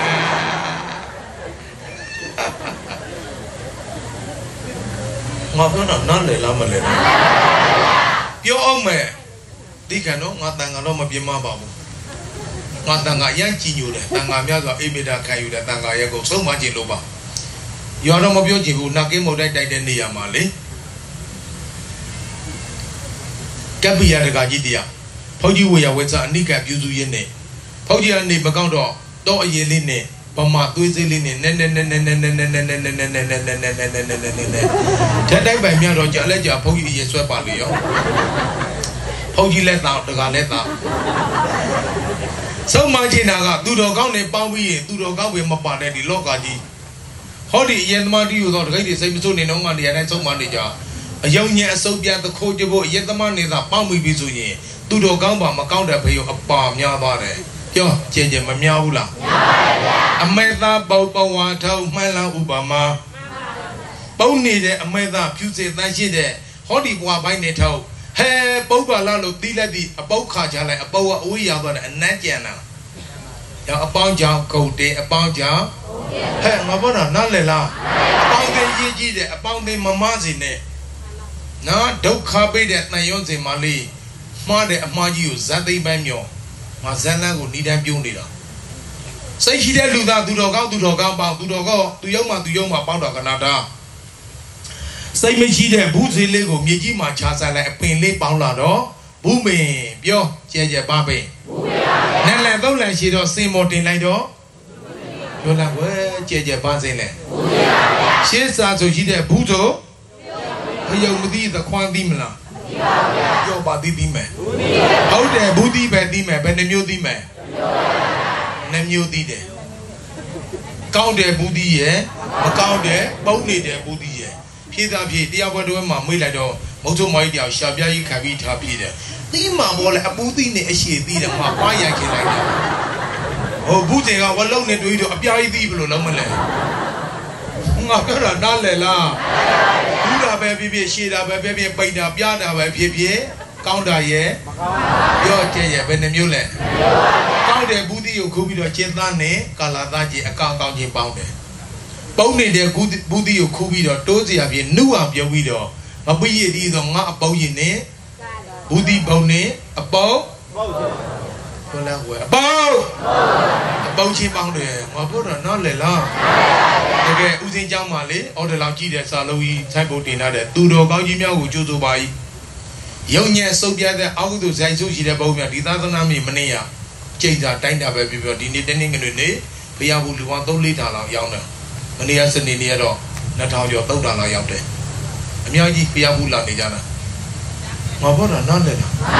Ngapa nak le lama le? Yo om me, di kan no ngatang no mabie mabamu. Ngatang yang cinyu deh, tangga mia kau imeda kayu deh, tangga ya kau semua cinlu ba. Yo no mabie cinyu, nak ke modal dai ni ya mali. Kabiya dekaji dia. Pauji waya wesa ni kap yuzu ye ne. Pauji ni bakang do ye li ne. Pama tu ye li ne. Jadi banyak orang jalan je pauji ye suai balik yo. Pauji le tahu dekat le tahu. Semua jenaga tu dorang ni pauji tu dorang we mapa ni di lokaji. Hari yang mati itu dekat di saya misu ni nongan dia ni semua ni je. Yang ni asal dia tu kau jebo ye teman ni tak pauji bisu ni. Tu dorang bah makau dah bayu apa mian bare. Yo, je mian ulah. Amerika bau watau malah Obama. Bau ni je Amerika future nasi je. Hari buat bayi ni tahu. He bau bala lo di lagi bau kaca lagi bau uyi apa na najian na. Yang apa jauh kau de apa jauh. He ngapa na nalela. Apa de ye je de apa de mama sini. Na dau kabe de na yon se mali. Made amaji zati banyo. Mazana ko ni dan piung ni lah. Saya hidup luda tu dorang bang tu yang ma bang dah Kanada. Saya hidup buzi le ko meji ma chasa le pen le bang lah do. Bume bio je babe. Nan le tau le si do sin mo tin lai do. Yo la we je ba sin le. Si sa so hidup buzo. Yo mudi the kwan di mala. Yo ba di me. How de budi be di me, be ne myo di me. Ne myo di de. Kau de budi ye, kau de bau ni de budi ye. Pida pi dia buat dua mak mui lai do. Mungkin mai dia siapa yang kami tapi de. Ti mak boleh budi ni asyik di de mak payah kira de. Oh budi kan walau ni tu itu apa yang di belum lama le. Ngap kena nak le lah. Budak bayi syirah bayi bayar biar bayi kau dah ye. Yo je benar mula. Kau dah budi yo kubi dah cerita ni kalau tak je kau je bau deh. Bau ni dia budi yo kubi dah tu je apa nuah dia kubi dah. Apa ye di tu ngah bau ye ni. Budi bau ni apa? Kalau gue bau je bau deh. Apa dah nak le lah. Okay, usin jam male, orang lagi dia selalu saya buat ni ada. Tu dua kau jimnya uju tu bayi. Yang ni sobiar dia, aku tu saya suci dia bau dia. Di tanah nami mana ya? Cerita time dah bayi bayi. Di ni tening ni ni, pihak buluan tu lihat lah yang na. Mana ya seni ni ada. Nak tahu jo tahu dah lah yang tu. Kami aji pihak bulan ni jana. Apa dah nak le?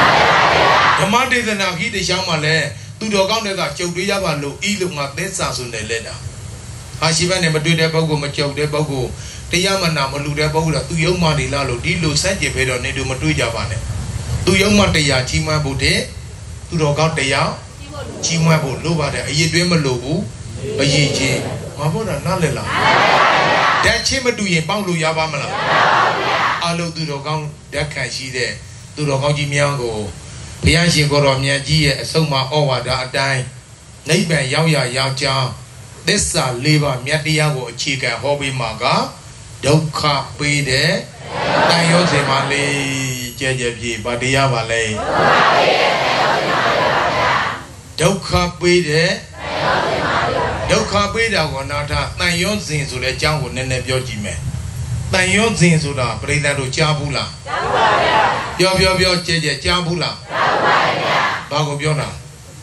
Kemana dia nak kita siapa le? Tu dua kau ni tak jauh dia balu, ilu ngat desa sunai le dah. Asyik ni berdua dia bagus, macam dia bagus. Tiada mana malu dia bagus lah. Tu yang mana dia lalu, di lu saja beron ni tu berdua jawapan. Tu yang mana dia cima bude, tu dorang dia cima bude. Lu pada, ia dua malu bu, ia je. Apa dah nak lelah? Dia cima tu yang bang lu jawapan malah. Alu tu dorang dia kasih dia, tu dorang cima go. Pihak si korang ni je, semua awak dah ada. Ni ben yang jauh. Desa leba miatia ko chika hobi maga dukha pide tayo se male je pi badiya ba le dukha pide ko na tha tayo sin so le chang ko ne ne pyo ji me tayo sin so da prithan do cha bu la cha bu ba pyo je cha bu la ba ko pyo na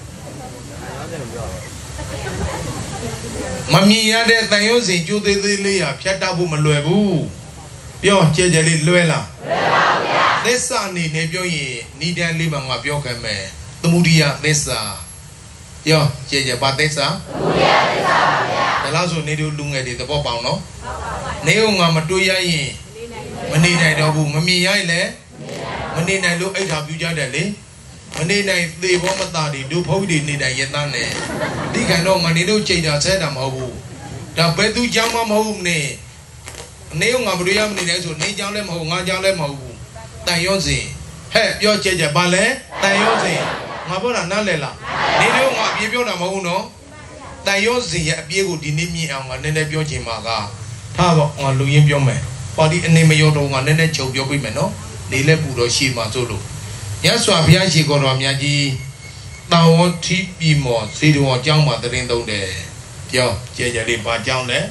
Mami ada tayo si jude le ya piata bu melue bu. Yo je le lue la. Thessa ni ne pyo yin ni dan li ma nga pyo khan me Thamuddiya thessa yo je ba thessa Thamuddiya thessa ba bhya da la so ne do lu ngel de thabo paung no ne ko nga ma twe ya yin ma ne nai do bu ma myin ya yin le ma ne nai lo ai tha pyu ja det le ma ne nai the bo ma ta de do phau de ne dai yin ta ne di kan do nga ne do chait da set da ma ho bu da be tu jang ma ma ho ne ne ko nga ma twe ya ma ne dai so ne jang le ma ho nga jang le ma ho Tan yo sin he pyo che ba le tan yo sin nga pyo da na le la ne do nga a pye pyo da ma ho no tan yo sin ye a pye ko di ni myin aung nga ne ne pyo chin ma ka tha bo nga lu yin pyo me pa di ane ma yo do nga ne ne chou pyo pai me no ne le pu do shi ma so lo Nyat Swa Bhya Shi Ko Do Mya Ji Tan Wo Thi Pi Mo Se Do Wa Chaung Ma Tarin Thong De Pyo che le ba chaung le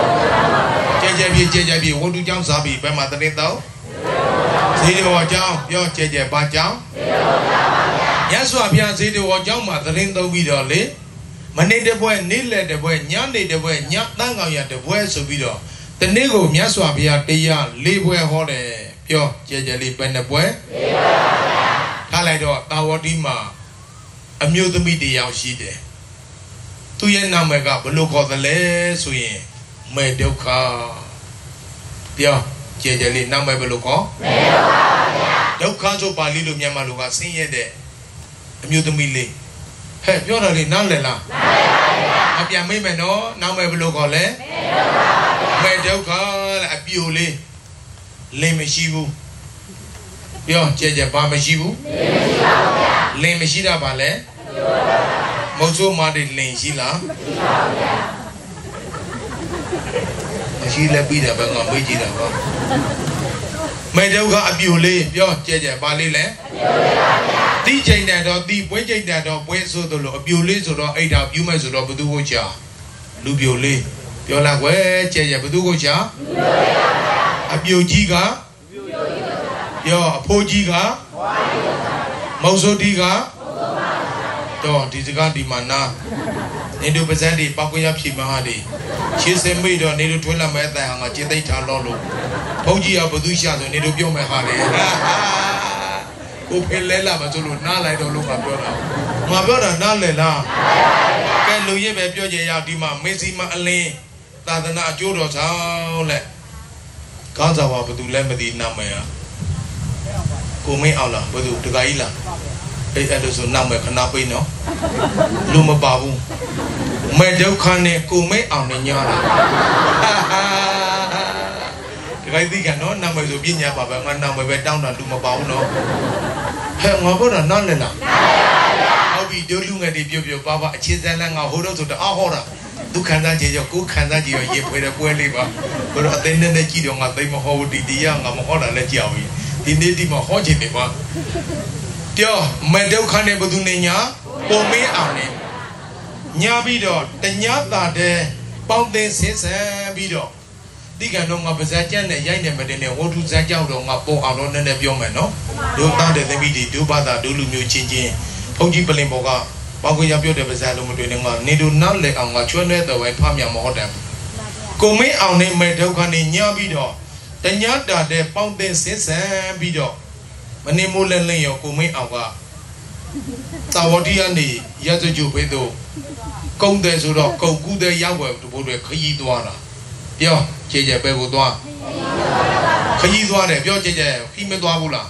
che pi wo tu chaung sa pi ba ma tarin thong Se do wa chaung pyo che ba chaung Nyat Swa Bhya Se do wa chaung ma tarin thong pi do le ma ne de bwe ne le de bwe nya ne de bwe nya tan kaung ya de bwe so pi do te ne ko Nyat Swa Bhya Taya 4 bwe ho de pyo che le ba ne bwe Tha lai do Ta Wo Thi ma a myo thami tayaw shi de tu ye nam ka blo khaw the le so yin me dukkha pyo che le nam blo khaw me dukkha so Pali lo Myanmar lo ka sin ye de a myo thami le he pyo da le na le la a pyan mai me no nam blo khaw le me dukkha a pyo le le ma shi bu pyo che ba ma shi bu le ma shi da ba le Mâu số mà để lên xí là xí là bây giờ bạn ngồi mấy gì đâu con mấy đâu có biểu lệ do chơi ba lệ lẽ tí chơi này đó tí quấy chơi này đó quấy số đó là biểu lệ số đó ai đào biểu mấy số đó bắt đầu chơi lu biểu lệ biểu là quấy chơi bắt đầu chơi biểu gì cả biểu phô gì cả mâu số đi cả Đó thì cái đi mà na nên được bây giờ đi bao nhiêu phim mà ha đi chia sẻ mấy đó nên được thuê làm mấy tài hàng chia tay trả lo luôn phóng gì à bắt đầu xả rồi nên được biểu mấy ha đi cô phải lấy làm mà cho luôn na lại đâu luôn mà biểu là na lấy là cái lối như vậy biểu gì à đi mà mấy gì mà anh lên ta thân à chỗ đó sao lại có sao mà bắt đầu lấy mấy đi nằm mày à cô mấy ao là bắt đầu được cái là Ê, anh được số năm mươi khăn nào bây nó Lưu mà bảo vụ Mẹ đều khăn này cô mấy ảo này nhờ là Cái gì cả nó năm mươi rồi biết nhà bà bà ngăn năm mươi về đau là lưu mà bảo nó Hẹn ngó bớt là non lên nào Họ bị đưa lưu ngày đi biểu bà bà chia ra là ngào hô đâu rồi đó hô ra Tôi khăn ra chỉ cho cô khăn ra chỉ ở dịp phải là quên đi bà Cô đó tên nên chỉ được ngạc tay mà hô đi ngạc mà hô là chiều Thì nên đi mà hô chỉ để bà Yo, mẹ đâu khăn này bắt đầu này nhá, cô mấy ảo này, nhá bây giờ, để nhá ta để bao tiền sẽ bây giờ, đi cái nó ngọc bây giờ chân này dây này mà để này, ô thu giá giao đồ ngọc bộ ảo nó nên biểu mày nó, đồ ta để cái gì, đồ ba ta đồ lưu nhiều chuyện gì, ông chỉ bền bò cả, bao nhiêu biểu để bây giờ nó một đôi này ngọc, nếu đồ nát lệ ảo ngọc chuyên này tao phải phàm nhà mà họ đẹp, cô mấy ảo này mẹ đâu khăn này nhá bây giờ, để nhá ta để bao tiền sẽ bây giờ. Mà nên mua lên lên cô mấy ảo cả Ta Wo Thi anh đi Giá cho chú bế đồ Công tế số đó Cầu cú tế giáo vệ Bộ đội khởi gì toa nè Biết không Chế chế bế bộ toa Khởi gì toa nè Biết không chế chế Khi mấy toa bù là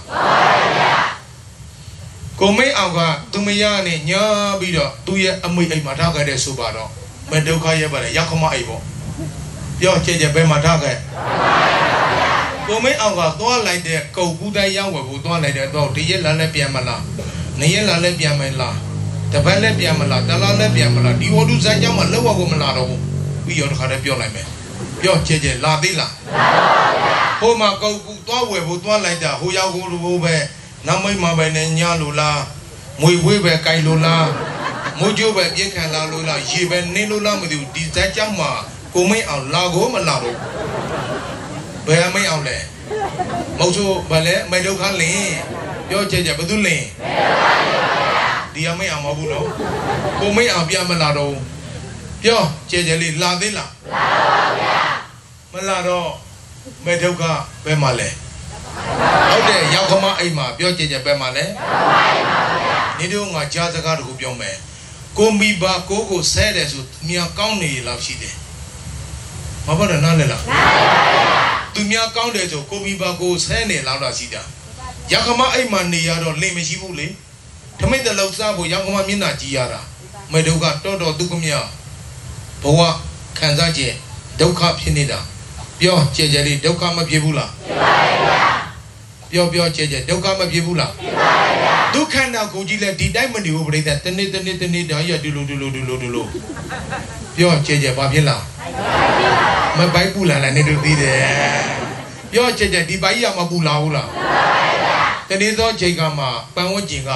Cô mấy ảo cả Tôi mấy giá này nhớ bây giờ Tôi âm mấy ấy mà thao cái để số bà đó Mình đâu khai bà này Giá không mà ấy bộ Biết không chế chế bế mà thao cái cô mấy ông cả toa lại để cầu cú tay giáo của toa lại để toa thì là lấy tiền mà là này là lấy tiền mà là tập phải lấy tiền mà là ta lấy tiền mà là đi ô tô sang giáo mà lấy qua của mình là đâu bây giờ nó khai biểu lại mày biểu chế chế là đi là hôm mà cầu cú toa về toa lại để hồi giáo của về năm mấy mà về này nhà lù la mùi quê về cây lù la mùi chỗ về biết khai là lù la gì về nên lù la mà điều đi sang giáo mà cô mấy ông la gỗ mà là đâu Bây mấy ông này Mâu số bà lẽ mày đâu khá lẽ Yo chơi chả bà tu lẽ Đi mấy ông mà bù đâu Cô mấy ông bia mà là đâu Yo chơi chả lẽ là thế là Mà là đâu Mày đâu khá Bây mà lẽ ဟုတ်တယ်ရောက်ခမအိမ်မှာပြောကြပဲမှာလဲနေတို့ငါကြားစကားတခုပြောမယ်ကိုမိဘကိုဆဲတယ်ဆိုမြာကောင်းနေလောက်ရှိတယ်မဟုတ်တော့နားလဲလားသူမြာကောင်းတယ်ဆိုကိုမိဘကိုဆဲနေလောက်တော့ရှိတာရောက်ခမအိမ်မှာနေရတော့လင်မရှိဘူးလေထမိတ်တလောက်စားဖို့ရောက်ခမမျက်နှာကြည့်ရတာမေဒုက္ခတော်တော်ဒုက္ခမြဘဝခံစားခြင်းဒုက္ခဖြစ်နေတာပြောကြဲကြဲလေးဒုက္ခမဖြစ်ဘူးလားဖြစ်ပါရဲ့ပြောကြဲကြဲဒုက္ခမဖြစ်ဘူးလားဖြစ်ပါရဲ့ဒုက္ခနာကိုကြည့်လဲဒီတိုင်းမနေဘူးပြိတ္တတနေ့ဒါရဒီလိုပြောကြဲကြဲဘာဖြစ်လားမပိုက်ပူလာလားနေတို့သိတယ်ပြောကြဲကြဲဒီပိုက်ရမပူလာဘူးလားတနေ့သောချိန်ကမှပန်းဝန်းကျင်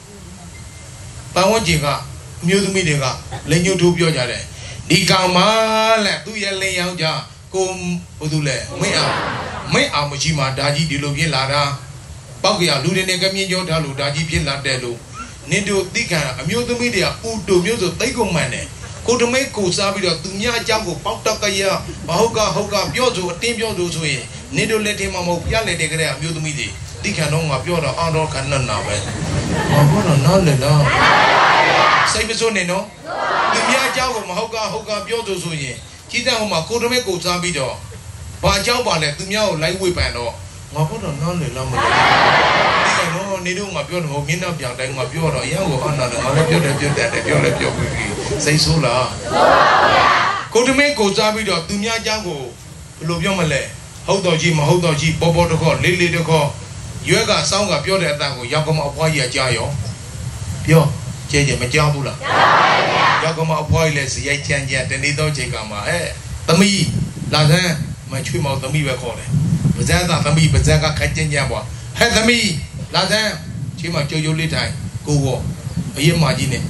ကအမျိုးသမီးတွေကလက်ညှိုးထိုးပြောကြတယ်ဒီကောင်မလဲသူ့ရဲ့လင်ယောက်ျားကိုဘုသူလဲမင်းအောင်မရှိမှဒါကြီးဒီလိုဖြစ်လာတာပောက်ကရလူတွေနဲ့ကမြင်ကြောထားလို့ဒါကြီးဖြစ်လာတယ်လို့နင်တို့သိခံအမျိုးသမီးတွေကဥတူမျိုးဆိုသိကုန်မှန်တယ်ကိုတမိတ်ကိုစားပြီးတော့သူများအကြောင်းကိုပေါက်တက်ကရမဟုတ်ကပြောဆိုအတင်းပြောဆိုရင်နင်တို့လက်ထင်မှာမဟုတ်ပြလက်တဲ့ကလေးအမျိုးသမီးတွေသိခံတော့ငါပြောတော့အော်တော့ခဏနာပဲဘာလို့တော့နားလဲလားစိတ်မစိုးနေနော်သူများအကြောင်းကိုမဟုတ်ကပြောဆိုရင်ကြီးတဲ့ဟိုမှာကိုတမဲကိုစားပြီးတော့ဘာအကြောင်းပါလဲသူများကိုလိုက်ဝေပန်တော့ငါတော့နားလေလားမသိဘူးနေတော့ငါပြောတော့မင်းတော့ပြောင်းတိုင်းငါပြောတော့အရင်ကိုအနာတယ်ငါလည်းပြောတယ်ပြောလဲပြောပြီးစိတ်ဆိုးလားကိုတမဲကိုစားပြီးတော့သူများအကြောင်းကိုဘယ်လိုပြောမလဲဟုတ်တော့ကြီးမဟုတ်တော့ကြီးပေါ်တခေါလေးတခေါရွက်ကစောင်းကပြောတဲ့အတန်ကိုရောက်ကမအဖွားကြီးကကြားရောပြောကျဲမကြောက်ဘူးလားရောက်ကမအဖွားကြီးလဲစရိုက်ချမ်းတနေ့တော့ချိန်ကမှာသမီးလာစမ်းမချွေးမောင်သမီးပဲခေါ်တယ်ပါဇက်သားသမီးပါဇက်ကခက်ကျင်းပွားသမီးလာစမ်းချွေးမောင်ကြိုလေးထိုင်ကိုဝအရင်မကြီးနဲ့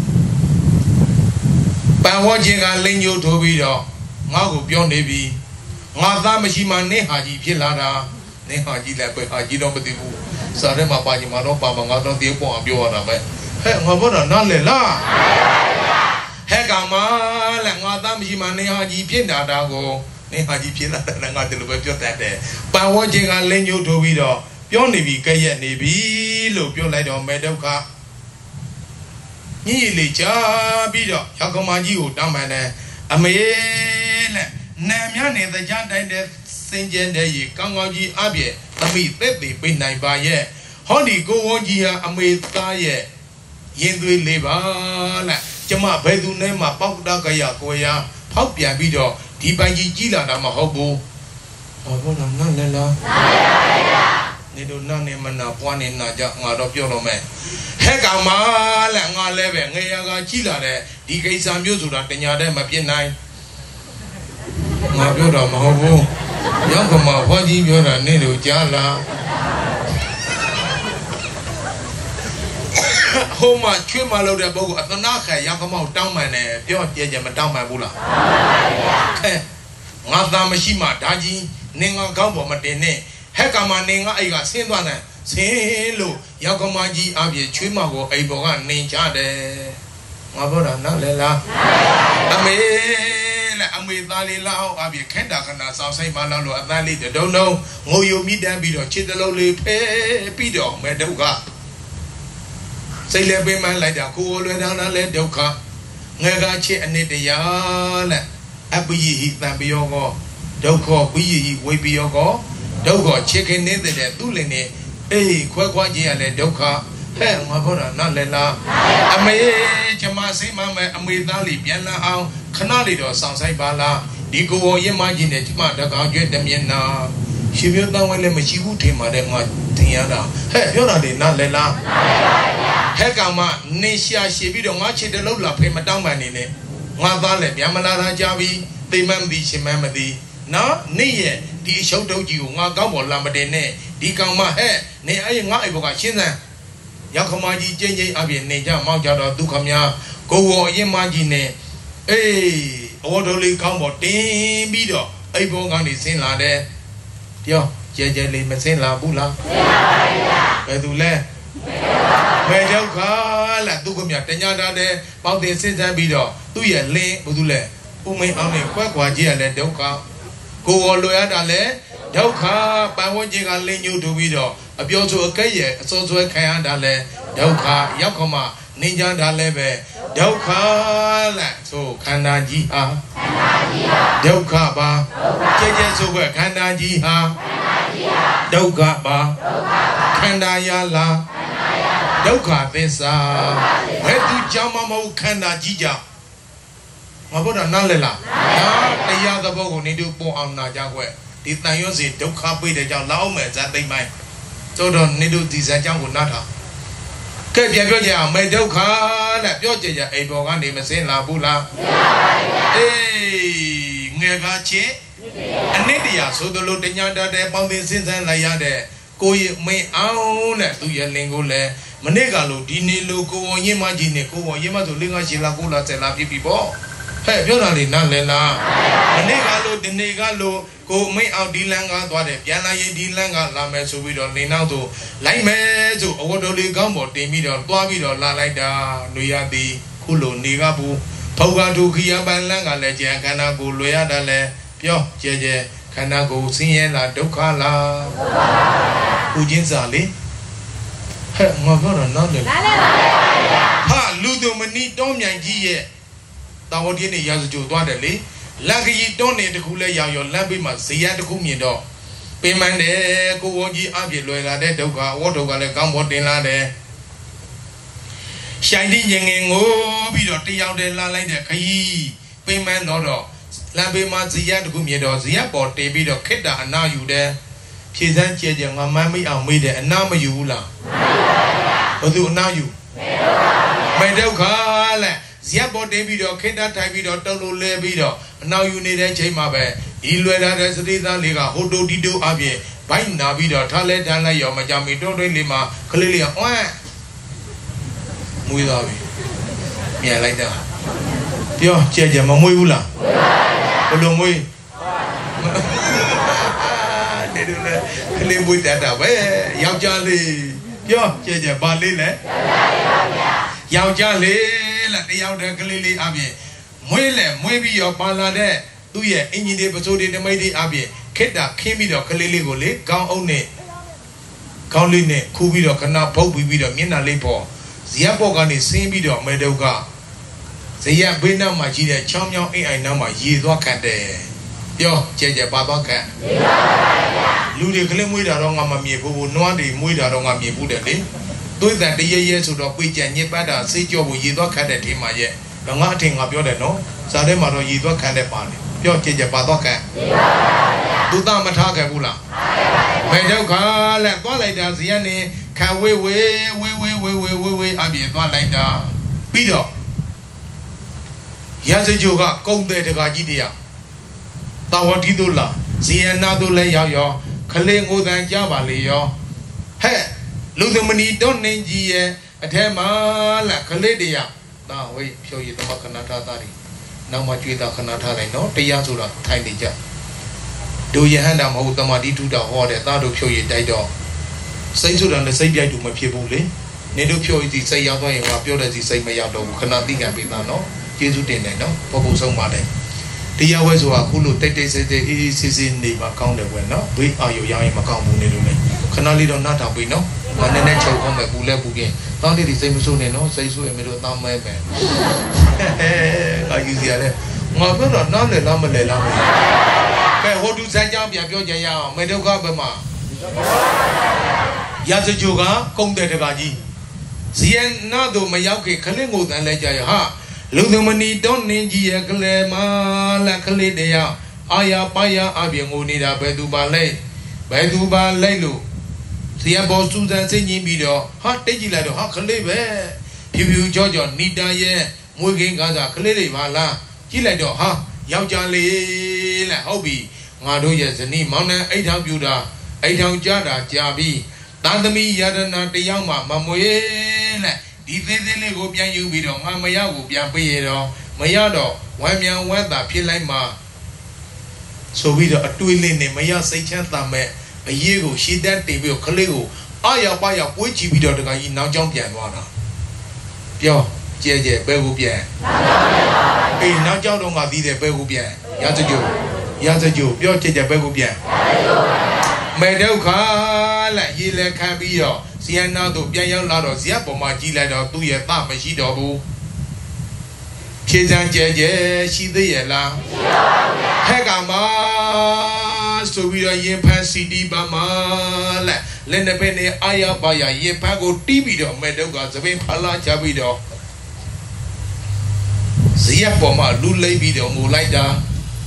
ပန်ဝချင်းကလိန်ညိုထိုးပြီးတော့ငါ့ကိုပြောနေပြီငါသားမရှိမှနင်းဟာကြီးဖြစ်လာတာနင်းဟာကြီးလည်းပဲဟာကြီးတော့မသိဘူးစားထဲမှာပါချင်မှတော့ပါမှာငါတော့တေးပေါ်အောင်ပြောရတာပဲငါဘောတော့နားလေလားကောင်မလဲငါသားမရှိမှနေဟာကြီးဖြစ်တာကိုနေဟာကြီးဖြစ်လာတယ်ငါဒီလိုပဲပြောတတ်တယ်ပန်ဝန်းကျင်ကလင်းညိုးထိုးပြီးတော့ပြောနေပြီကြက်ရက်နေပြီလို့ပြောလိုက်တော့မေဒုက္ခညည်လေချပြီးတော့ရောက်ကမကြီးကိုတောင်းပန်တယ်အမေလဲနာမြနေတဲ့ကြားတိုင်းတဲ့စင်ကျင်တဲ့ရေကောင်းကြီးအပြည့်သမီးသက်သေးပြနိုင်ပါရဲ့ဟောဒီကိုဝန်းကြီးဟာအမေသားရဲ့ရင်သွေးလေးပါလားကျမဘယ်သူနဲ့မှပေါက်တကရကိုရဖောက်ပြန်ပြီးတော့ဒီပိုင်ကြီးကြီးလာတာမဟုတ်ဘူးဘာလို့လဲနားလဲလားနေတို့နားနေမနာပွားနေနာကြငါတော့ပြောတော့မယ်ကောင်မလဲငါလည်းပဲငရကကြီးလာတဲ့ဒီကိစ္စမျိုးဆိုတာတညာတဲ့မပြစ်နိုင်ငါပြောတော့မဟုတ်ဘူးရောက်ကမှဘွားကြီးပြောတာနေတို့ကြားလားဟိုမှာချွေးမလို့တဲ့ပုဂ္ဂိုလ်အသနာခံရောက်ကမောက်တောင်းပန်တယ်ပြောကြမတောင်းပန်ဘူးလားငါသားမရှိမှဒါကြီးနင်ငါကောင်းပေါ်မတင်နဲ့ကောင်မနင်ငါအိတ်ကဆင်းသွားတယ်ဆင်းလို့ရောက်ကမကြီးအပြည့်ချွေးမကိုအိမ်ပေါ်ကနေချတယ်ငါပြောတာနားလဲလားအမေအမေသားလေးလောက်အပြည့်ခက်တာခဏစောင်းဆိုင်မလောက်လို့အသားလေးတုံငိုယုံမိတန်းပြီးတော့ခြေတလုံးလေးဖဲပြီးတော့မဲဒုက္ခစိတ်လည်းပင်မလိုက်တာကိုယ်လွယ်တောင်းတာလည်းဒုက္ခငယ်ကချစ်အနစ်တရားလဲအပိယဟိတံပယောကောဒုက္ခပိယဟိဝိပယောကောဒုက္ခချစ်ခင်နေတဲ့သူ့လင်နေခွဲခြင်းရလဲဒုက္ခငါဘောတာနားလဲလားအမေကျမစိတ်မမဲ့အမေသားလေးပြန်လာအောင်ခဏလေးတော့ဆောင်ဆိုင်ပါလားဒီကိုယ်ရင်မကြီးနဲ့ကျမတကောင်ကျွဲ့တမျက်နာရှင်မျိုးသားဝဲလည်းမရှိဘူးထင်ပါတယ်ငါထင်ရတာပြောတာလေနားလဲလားကောင်မနေရှာရှည်ပြီးတော့ငါချစ်တယ်လို့လာဖေးမတောင်းပန်နေနဲ့ငါသားလည်းပြန်မလာတာကြပြီသိမှမသိရှင်မမသိနော်နေ့ရဲ့ဒီအရှုပ်တုပ်ကြီးကိုငါကောင်းပေါ်လာမတင်နဲ့ဒီကောင်မနေငါအိမ်ဘောကရှင်းစမ်းရောက်ခမကြီးကျင်းအပြင်နေကြမောက်ကြတော့ဒုက္ခများကိုယ်အရင်မကြီးနဲ့အဝတော်လေးကောင်းပေါ်တင်ပြီးတော့အိမ်ဘောကနေဆင်းလာတယ်ပြောကြဲလေးမဆင်းလာဘူးလားဆင်းလာပါဗျာဘယ်သူလဲမေဒုက္ခလားဒုက္ခမြတညာတာတဲ့ပေါက်တင်စဉ်းစားပြီးတော့သူ့ရဲ့လင်းဘယ်သူလဲဥမင်းအောင်နဲ့ခွက်ခွာကြည့်ရလဲဒုက္ခကိုယ်လွယ်ရတာလဲဒဒုက္ခပတ်ဝန်းကျင်ကလင်းညူတူပြီးတော့အပြောဆိုအကဲ့ရဲ့အစောစွဲခံရတာလဲဒုက္ခရောက်ခမနေကြတာလဲပဲဒုက္ခလားဆိုခန္ဓာကြီးဟာဒုက္ခပါကြဲကြဲဆိုပဲခန္ဓာကြီးဟာဒုက္ခပါခန္ဓာရလားဒုက္ခသစ္စာဘယ်သူကြောင့်မဟုတ်ခန္ဓာကြီးကြောင့်မဟုတ်တာနားလဲလားတရားသဘောကိုနေတို့ပေါ်အောင်နာကြွယ်ဒီတန်ရွစီဒုက္ခပိတဲ့ကြောင့်လောက်မယ်ဇာသိမ့်ပိုင်းသို့တော့နေတို့ဒီဇာကြောင့်ကိုနားထားကဲပြန်ပြောကြအောင်မေဒုက္ခနဲ့ပြောကြကြအိမ်ပေါ်ကနေမစင်းလာဘူးလားမရပါဘူးဗျာအေးငယ်ကချင်းအနစ်တရားဆိုသလိုတညာတတဲ့ပေါင်းတင်စဉ်းစားလိုက်ရတဲ့ကိုရမင်းအောင်နဲ့သူရဲ့လင်ကိုလည်းမနေ့ကလို့ဒီနေ့လို့ကိုဝန်ရင်မကြီးနဲ့ကိုဝန်ရင်မဆို၄၅ရှင်းလာ9လ10လပြည့်ပြီပေါ့ဟဲ့ပြောတာလေနားလဲလားမနေ့ကလို့ဒီနေ့ကလို့ကိုမင်းအောင်ဒီလန်ကသွားတယ်ပြန်လာရင်ဒီလန်ကလာမယ်ဆိုပြီးတော့နေနောက်ဆိုလိုက်မယ်ဆိုအဝတ်တော်လေးကောင်းပေါ်တင်ပြီးတော့သွားပြီးတော့လာလိုက်တာလူရသည်ခုလိုနေကဘူးဖောက်ကဒုခိယပန်လန်ကလည်းကြံခန္ဓာကိုလွယ်ရတာလဲပြောကြဲကြဲခန္ဓာကိုဆင်းရဲလားဒုက္ခလားဦးချင်းစာလေဟဲ့ငါပြောတာနားလဲလားဟာလူသူမနီတောမြိုင်ကြီးရဲ့တာဝတိနဲ့ရာဇကြိုသွားတယ်လေလက်ကကြီးတွန်းနေတခုလဲရောင်ရောလမ်းပေးမှာဇေယျတခုမြင်တော့ပင်မန်းတယ်ကိုဝကြီးအပြည့်လွယ်လာတဲ့ဒုက္ခဝတ်ဒုက္ခလည်းကောင်းပေါ်တင်လာတယ်ရှိုင်းတိရင်ငင်ကိုပြီးတော့တယောက်တည်းလာလိုက်တဲ့ခကြီးပင်မန်းတော့လမ်းပေးမှာဇေယျတခုမြင်တော့ဇေယျပေါ်တင်ပြီးတော့ခိတ္တအနာယူတယ်ဖြည့်စမ်းကြဲကြငါမမ်းမိအောင်မေးတယ်အနာမယူဘူးလားဘယ်သူအနာယူမေဒုက္ခလဲဇက်ပေါ်တင်ပြီးတော့ခိတ္တထိုင်ပြီးတော့တုံလို့လဲပြီးတော့အနောက်ယူနေတဲ့ချိန်မှာပဲဒီလွယ်လာတဲ့စတိသားလေးကဟိုတိုဒီတိုအပြင်ဘိုက်နာပြီးတော့ထားလဲတန်းလိုက်ရောမကြမီတွန်းတွင်းလေးမှာကလေးလေးကဝမ်းမွေးသွားပြီမြန်လိုက်တာပြောကြဲကြဲမမွေးဘူးလားဘယ်လိုမွေးနေတယ်လေကလေးမွေးတတ်တာပဲယောက်ျားလေးပြောကြဲကြဲဘာလေးလဲယောက်ျားလေးတယောက်တည်းကလေးလေးအပြင်မွေးလဲမွေးပြီးရောပါလာတဲ့သူ့ရဲ့အင်ဂျင်တွေပစိုးတွေတမိတ်တွေအပြင်ခိတ္တခင်းပြီးတော့ကလေးလေးကိုလေကောင်းအောင်နဲ့ကောင်းလေးနဲ့ခူးပြီးတော့ခဏပုတ်ပြီးတော့မျက်နှာလေးပေါ်ဇီယပေါ်ကနေဆင်းပြီးတော့မေဒုက္ခဇီယဘေးနားမှာကြီးတဲ့ချောင်းချောင်းအိမ်အိမ်နားမှာရေသွားခတ်တယ်ပြောကြဲကြဲပါသွားခတ်လူတွေကလေးမွေးတာတော့ငါမမြင်ဘူးနွားတွေမွေးတာတော့ငါမြင်ဘူးတယ်လေသွေးတန်တရရဲဆိုတော့ပြေကြံညစ်ပတ်တာစေးကြောကိုရေသွားခတ်တဲ့ဒီမှာရဲ့ငါအထင်ငါပြောတယ်နော်ဇာထဲမှာတော့ရေသွားခတ်တဲ့ပါနေပြောကြည့်ကြပါတော့ခတ်သူသားမထားခဲ့ဘူးလားဘယ်တော့ခါလဲသွားလိုက်တာဇီယနေခံဝေးအပြင်သွားလိုက်တာပြီးတော့ရာဇဂျိုကကုန်းတဲ့တကာကြီးတရားတာဝတိတို့လားဇီယနာတို့လည်းရောက်ရောခလေးငိုတန်ကြပါလေရောဟဲ့လူသမဏီတော့နေကြီးရဲ့အထက်မှာလားခလေးတရားဒါဝိဖြိုရသမခဏထားတာဒီနောက်မှကျွေးတာခဏထားလိုက်နော်တရားဆိုတာထိုင်နေကြဒုယဟန္တာမဟုတ်တမတိထုတာဟောတယ်သားတို့ဖြိုရတိုက်တော့စိတ်ဆိုတာနဲ့စိတ်ပြိုက်တူမဖြစ်ဘူးလေနေတို့ဖြိုရစီစိတ်ရောက်သွားရင်ငါပြောတဲ့စီစိတ်မရောက်တော့ဘူးခဏသိခံပေးသားနော်ကျေးဇူးတင်တယ်နော်ပေါ်ပုံဆုံးပါတယ်တရားဝဲဆိုတာခုလိုတိတ်တိတ်ဆိတ်ဆိတ်အေးအေးဆေးဆေးနေမှာကောင်းတယ်ကွယ်နော်ဘေးအာရုံရောင်းရင်မကောင်းဘူးနေလို့လေခဏလေးတော့နှာထောင်ပြီးနော်မနေ့နဲ့ချုပ်အောင်မယ်ပူလဲပူကင်းတောင်းတိတိစိတ်မဆိုးနဲ့နော်စိတ်ဆိုးရင်မတို့တောင်းမဲမယ်အာယူစီရတယ်ငါပြောတော့နားလေလားမလဲလားကဲဟိုတူစမ်းကြောင်းပြန်ပြောကြရအောင်မေဒုက္ခဘက်မှာရာဇဂျိုကကုန်းတဲ့တကကြီးဇီယနာတို့မရောက်ခင်ခလင်းကိုတန်လဲကြရဟာလူသမဏီတော့နင်းကြီးရဲ့ကလေးမလက်ခလေးတရားအာရပါရအပြင်ငိုနေတာဘယ်သူပါလဲလို့ဇီယဘောစူဇန်စိတ်ကြီးပြီးတော့ဟာတိတ်ကြည့်လိုက်တော့ဟာခလေးပဲဖြူဖြူကြောကြောနီတာရဲ့မွေးကင်းကားစားခလေးတွေပါလားကြည့်လိုက်တော့ဟာယောက်ျားလေးလဲဟုတ်ပြီငါတို့ရဲ့ဇနီးမောင်နှံအိတ်ထောင်ပြူတာအိတ်ထောင်ကြတာကြာပြီတန်သမီးယရနာတယောက်မှမမွေလဲဒီသေးသေးလေးကိုပြန်ယူပြီးတော့ငါမရကိုပြန်ပေးရတော့မရတော့ဝမ်းမြန်ဝမ်းသာဖြစ်လိုက်မှဆိုပြီးတော့အတွေးလေးနဲ့မရစိတ်ချမ်းသာမဲ့အရေးကိုရှည်တန်းတင်ပြီးတော့ခလေးကိုအာရပါရပွေးချပြီးတော့တခါကြီးနောက်ကျောင်းပြန်သွားတာပြောကြဲကြဲဘဲကိုပြန်အေးနောက်ကျောင်းတော့ငါသီးတယ်ဘဲကိုပြန်ရကြကြ ya sa ju pyo che che be ko pian me dukha la yi le khan pi yo sian na tu pian yauk la do sia paw ma ji lai do tu ye ta ma shi do bu phie chan che che shi thai ye la he ka ma so pi do yin phan CD ba ma la le ne pe ne aya ba ya yin phan ko ti pi do me dukha sabin phala cha pi do sia paw ma lu lai pi do mu lai da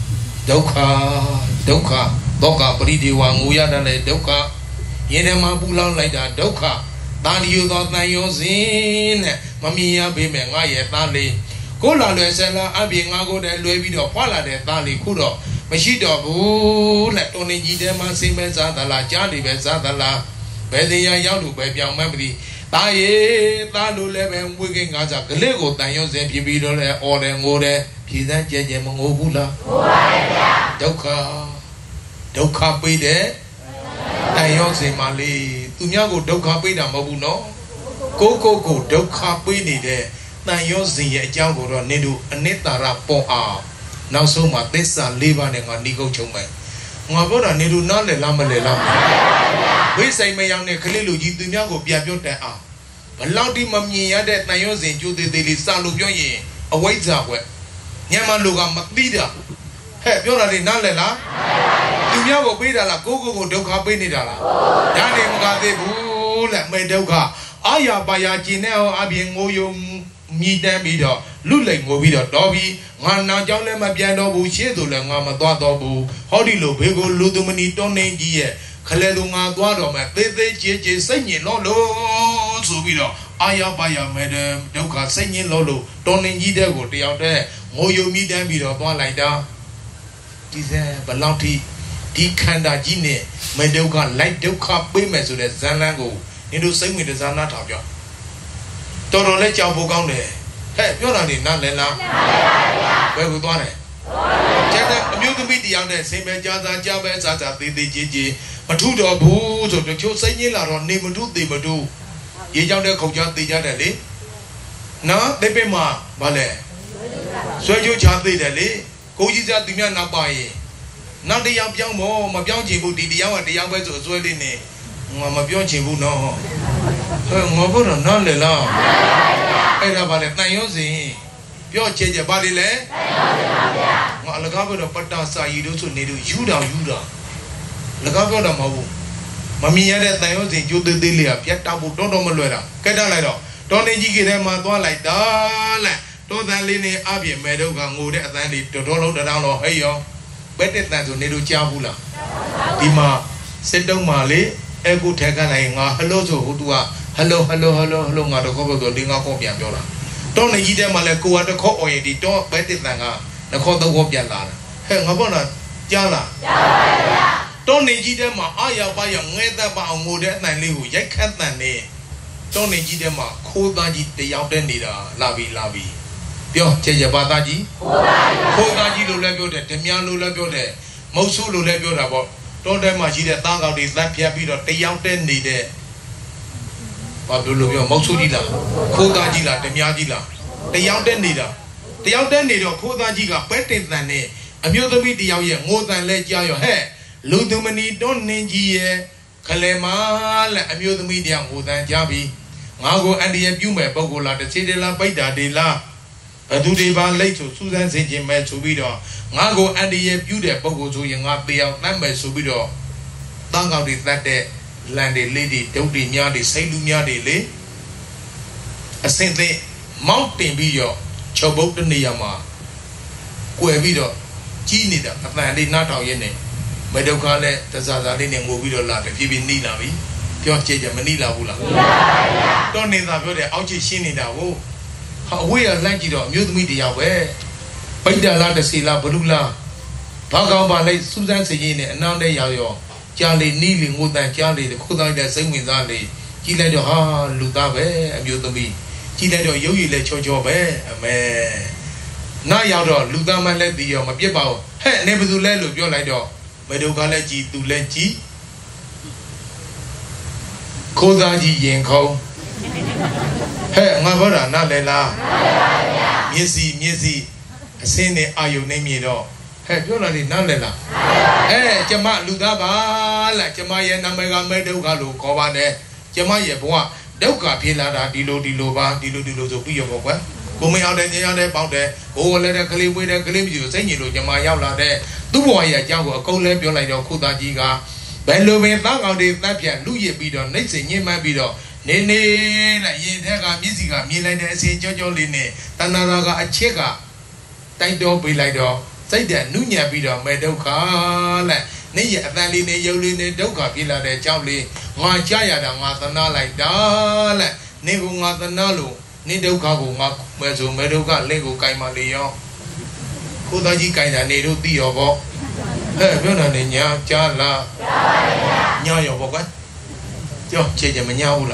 dukha Doka Pridi Wanguyada Doka Yenema Bulan like that Doka Tani you thought na yosin Mamia Bime Ngaya Tali Kola Lesela Abi Nago de Louis Pala de Tali Kudo Mashida Bu let Tony Gidema Simenza la Jadi Bezadala Bedia Yalu Baby Memory Taye Talu Leven Wigging as a Lego Tayo Zepido or Ngode Pizan Jemongula Doka Doka pe de tayo sin ma le tu nya ko dukha pe da ma bu no ko dukha pe ni de tayo sin ye a jaung ko ro nin tu anittara paw a naw song ma thissa 4 pa ne nga ni kuat chung mai nga pyo da nin tu na le la ma le la wei sai ma yang ne khale lu ji tu nya ko pian pyo tan a ba law ti ma myin ya de tayo sin chu te te li sa lu pyo yin awai ja kwet nya ma lu ka ma ti da he pyo da le na le la tu nya ko pe da la ko dukha pe ni da la ya ne ma ka te bu la me dukha aya ba ya chin ne ho a pyin ngo yong mi tan pi do lu lai ngo pi do do pi nga na jaung le ma pian do bu shi tu le nga ma twa do bu ho di lo be ko lu tu mani ton nei ji ye khale tu nga twa do ma te te che sai nyin lo lo so pi do aya ba ya me de dukha sai nyin lo lo ton nei ji de ko tayaw de ngo yong mi tan pi do twa lai da di se ba law thi di khanda ji ne me dukha lai dukha pe me so de zan lan ko ni do sai mi de zan na tha pyoတော်တော်လေးကြောက်ဖို့ကောင်းတယ်ဟဲ့ပြောတာနေနားလဲလားဘယ်ကိုသွားတယ်ကျတဲ့အမျိုးသမီးတရားနဲ့စိမ်ပဲကြားစားကြားပဲစားစားသေးသေးကြီးကြီးမထုတော်ဘူးဆိုတော့ချိုးစိတ်ညစ်လာတော့နေမထုသေးမထုရေကြောက်တဲ့ခုံချသေးကြတယ်လေနော်သိပင်မှာဗာလဲဆွဲချိုးချသေးတယ်လေကိုကြီးစားသူများနောက်ပါရင်နောက်တရားပြောင်းမို့မပြောင်းချင်ဘူးဒီတရားကတရားပဲဆိုအစွဲလေးနေငါမပြောချင်ဘူးနော်ဟဲ့ငါဘုရားနားလေလားအဲ့ဒါဗာလဲတန်ရုံးစင်ပြောချင်ကြပါလေလေငါအလကားပြောတော့ပတ္တစာရီတို့ဆိုနေတို့ယူတာလကားပြောတာမဟုတ်ဘူးမမြင်ရတဲ့တန်ရုံးစင်ကျိုးသေးသေးလေးကပြတ်တောက်ဖို့တော့မလွယ်တာကဲတက်လိုက်တော့တော်နေကြီးကထဲမှာသွားလိုက်တာလဲတော်တန်လေးနေအပြည့်မဲ့တော့ကငိုတဲ့အတန်းလေးတော်လုံးတောင်းတော့ဟဲ့ရောဘက်တဲ့တန်ဆိုနေတို့ကြားဘူးလားဒီမှာစစ်တုံးမှာလေအခုထက်ကလိုက်ငါဟယ်လိုဆိုဟိုသူကဟယ်လိုငါတော့ခေါ်ဖို့ဆို၄-၅ခေါက်ပြန်ပြောတာတော့နေကြီးတဲ့မှာလဲကိုကတခေါက်အော်ရင်ဒီတော့ဘက်တစ်တန်ကတစ်ခေါက်သုံးခေါက်ပြန်လာတာဟဲ့ငါဘောနာကြားလားကြားပါဗျာတော့နေကြီးတဲ့မှာအာရပါရငဲသက်ပါအောင်ငိုတဲ့အနိုင်လေးကိုရိုက်ခတ်တန်နေတော့နေကြီးတဲ့မှာခိုးသားကြီးတယောက်တည်းနေတာလာပြီပြောချေချပါသားကြီးခိုးသားကြီးလို့လည်းပြောတယ်ဓမြလို့လည်းပြောတယ်မုတ်ဆုလို့လည်းပြောတာပေါ့တော့တဲမှာရှိတဲ့သားကောက်တွေသတ်ဖြတ်ပြီးတော့တယောက်တည်းနေတဲ့ဘာလို့ပြောမုတ်ဆုကြီးလားခိုးသားကြီးလားဓမြကြီးလားတယောက်တည်းနေတာတယောက်တည်းနေတော့ခိုးသားကြီးကပဲတင်တန်နဲ့အမျိုးသမီးတယောက်ရဲ့ငိုတန်လဲကြားရောဟဲ့လူသူမနီတွန်းနင်းကြီးရဲ့ခလဲမလဲအမျိုးသမီးတယောက်ငိုတန်ကြားပြီးငါကိုအန်ဒီရဲ့ပြုမဲ့ပုဂ္ဂိုလ်လားတစ်ချေတလားပိတ်တာတွေလားဘသူတွေပါလိတ်ဆိုစူးစမ်းစေခြင်းမဲ့ဆိုပြီးတော့ငါကိုအန်ဒီရဲ့ပြုတဲ့ပုဂ္ဂိုလ်ဆိုရင်ငါတယောက်တတ်မဲ့ဆိုပြီးတော့တန်းကောက်တွေတတ်တဲ့လန်တွေလေးတွေဒုတ်တွေများတွေစိတ်လူများတွေလေအစင်သိမောက်တင်ပြီးတော့ချုပ်ပုတ်တနေရာမှာကွယ်ပြီးတော့ကြီးနေတာအတန်လေးနားထောင်ရင်းနဲ့မဒုက္ခနဲ့တစားစားလေးနဲ့ငိုပြီးတော့လာတယ်ဖြည်းနှီးလာပြီပြောချေချမနှီးလာဘူးလားနှီးပါပါဗျာတော့နေတာပြောတယ်အောက်ချစ်ရှင်းနေတာကိုဟာအဝေးကလှမ်းကြည့်တော့အမျိုးသမီးတယောက်ပဲပိတ်တာလားတစီလားဘလူလားဘာကောင်းပါလဲစူးစမ်းစေခြင်းနဲ့အနောက်နဲ့ရောက်ရောကြားလေနီးလေငိုတန်ကြားလေခိုးသားတဲ့စိတ်ဝင်စားလေကြီးလိုက်တော့ဟာလူသားပဲအမျိုးသမီးကြီးလိုက်တော့ရုပ်ရည်လဲချောပဲအမေနားရောက်တော့လူသားမလဲတည်ရောမပြစ်ပါဘူးဟဲ့နေဘသူလဲလို့ပြောလိုက်တော့မဒုက္ခလဲကြည်သူလဲကြည်ခိုးသားကြီးရင်ခုံးဟဲ့ငါဘောတာနားလဲလားမျက်စိအစင်းနဲ့အာယုန်နဲ့မြင်တော့ဟ Hey, you're not in Nandela. Eh, Jama Ludaba, like Jamaya Namega Medogalu, Kovane, Jamaya Boa, Doka Pilada, Dilo Dilova, Dilo to be your work. Go me out and about there. Oh, let a claim with a claim you say you Jamaya there. Do boy at Jango, go let you like your Kudajiga. Bello me found out if that pian, Louis Bidon, next in Yema Bido. Nene, like Yega, Musica, Milane, St. Jojo Line, Tanaraga, a checker. Thank you, be like dog. Say that Nunya Bido, Medoka, Naya Valley, Yolin, Doka, Pila de Chowley, Machaya, Matana like Dal, Nego Matanalu, Nidoka, Mezo, Medoka, Lego Kaima Leo. Kudaji Kaida, Nedo Diobo. Eh, Buna Nya, Chala, Nya Boga. Yo, Chejamanyala.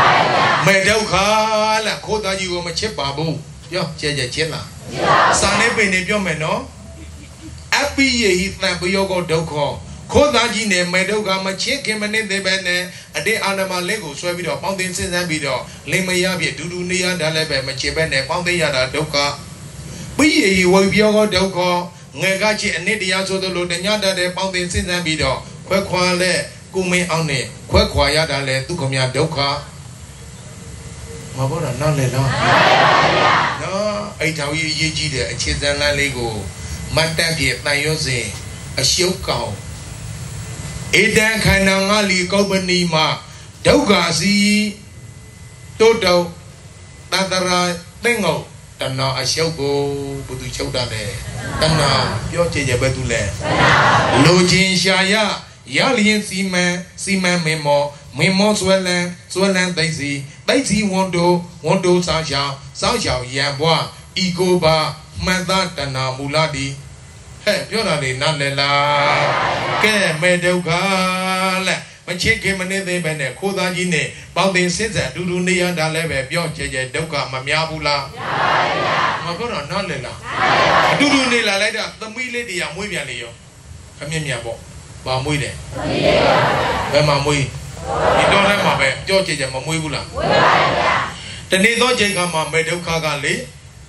Medoka, Koda, you were Chepabu. Yo, Cheja Chela. Sane Benebio, Happy ye than Boyogo Doko. Kodaji ne Medoga, my chicken, and the bene, a day anima lego, so we do mountain says and video, Lemayabi, Dudu Nia, Dalebe, Machibene, Poundayada Doka. Be ye, Woyogo Doko, Negachi and Nidia, so the Lodanyada, the mountain says and video, Quaquale, Gumi Ane, Quaquayada, Ducomia Doka. Mabona, none let no, I tell you, ye, a chisel lego. Mantapi, Nayose, a show cow. Edan Kanangali Gobanima, Dogazi, Dodo, Tadara, Bengo, Tana, a show go, but to show that there. Tana, your Jabetule. Lojin Shaya, Yalian Seaman Memo, Memo Swellen Daisy, Wondo, Sanshao, Yamboa, Egoba. Madana Muladi. Hey, you're not in Nandela. Get Medoka. My chicken and they been Koda Gine, Bounding Sinza, Dudunia, Dalebe, Bionche, Doka, Mamiabula. Mabona Nandela. Dudunilla later, the Milady, and Wivianio. Kamiabo, Bamuide. Bemamui. You don't have my bed, George and Mamuibula. The Nido Jagama Medoka Gali.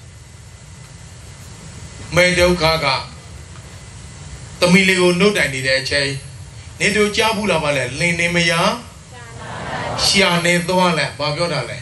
Medoka, the Milio no dandy there, Chay. Nedo Jabula Vale, Lene Maya, Shiane Doale, Babiodale.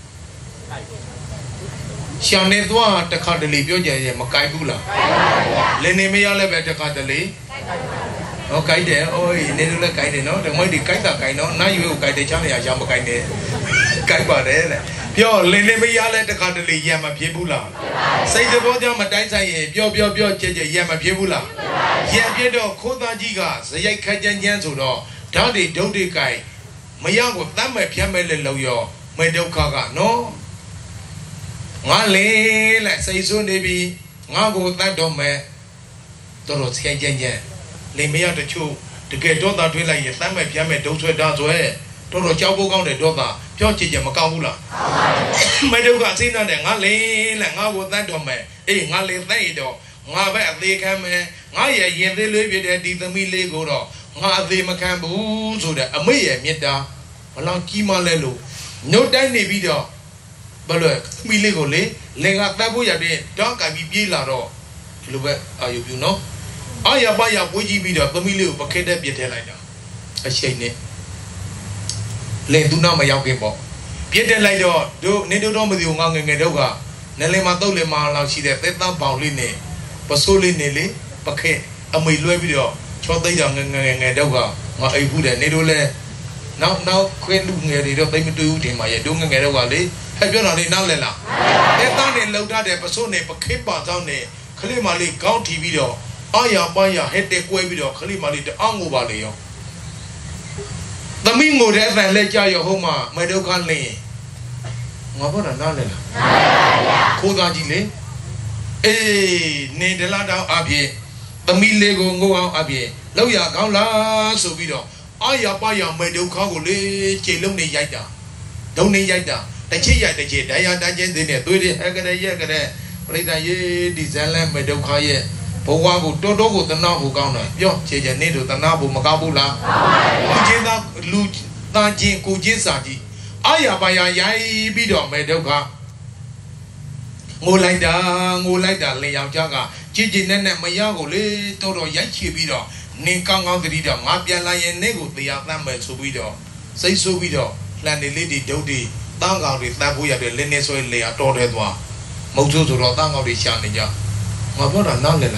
Shiane Doa, the Cardali, Bioja, Makaibula. Lene Maya left the Cardali. Okay, there, oh, Nedula Kaino, the Mondi Kaita Kaino, now you guide the China Yamakaine. Kaiba there. Pure Lene Maya let the Cardali Yama Pibula. Say the Boja Madaisa, Bio, Yama Pibula. Yabiedo, Koda Gigas, the Yakajan Yanzudo, Daddy Dodi Kai, Mayan with them, my Piamele Loyo, Medokaga, no? Male, let's say so, maybe, Mago with that dome, Doros Kajan, Lemia the two, to get Doda to like your time, my Piame, those were down to air, Toro Chabo on the Doda, George Yamakabula. Medoka Sina, and Male, and I with that dome, eh, Male Naido. Ngaba they come ngaya yen they live there did the mile go nga they makambu so that amaya meta along kimalelo no dine video balo mile go lenga tabu ya de don ka bi la do lo be ayu you know aya ba ya boji video the mile ko pakete piet the like da a chain ne le tu na ma yaw kin po piet the like do ne do ma di nga ngenge do ka ne le ma tok le ma law shi de tet tam paung li ne Pasoli Nelly, Pake, and we love video, short the young and Doga, or a good and Nedole. Now, Queen looking at it, they do him, I don't get away. Have you not in Nalela? They found in Loda de Pasone, Pake Batone, Kalimali County video, Aya Baya, head the quay video, Kalimali the Angu Valeo. The Mingo death and let your homa, my Dogan lay. Mabona Nalela. Kodajile. Eh, ne de la down abye. The mille go out abye. Loya Gaula, so we do. Aya Baya made you call Chelone Yada. Don't Yada. The Chia, the Jet, Daya Dajan, the Duty, Agada Yagada, Play Ye, Dizala, Medokaye, Powago, Dodo, the Nabu Gauna, Yo, Cheja Nedo, the Nabu Magabula, Lujena, Luj, Najin, Kujisati. Aya Baya Yai Bido, Medoka. Ngô lai da lê yao cha ga Gigi Nene Mayago, Todo Yachi Bido, Ninkang on the leader, Mapia Lion Nego, the Yatama Subido, say Subido, Landy Lady Dodi, Tanga, the Tabuya, the Leneso, Lea Torredwa, Motu to Rotang of the Chanija. My brother Nalena.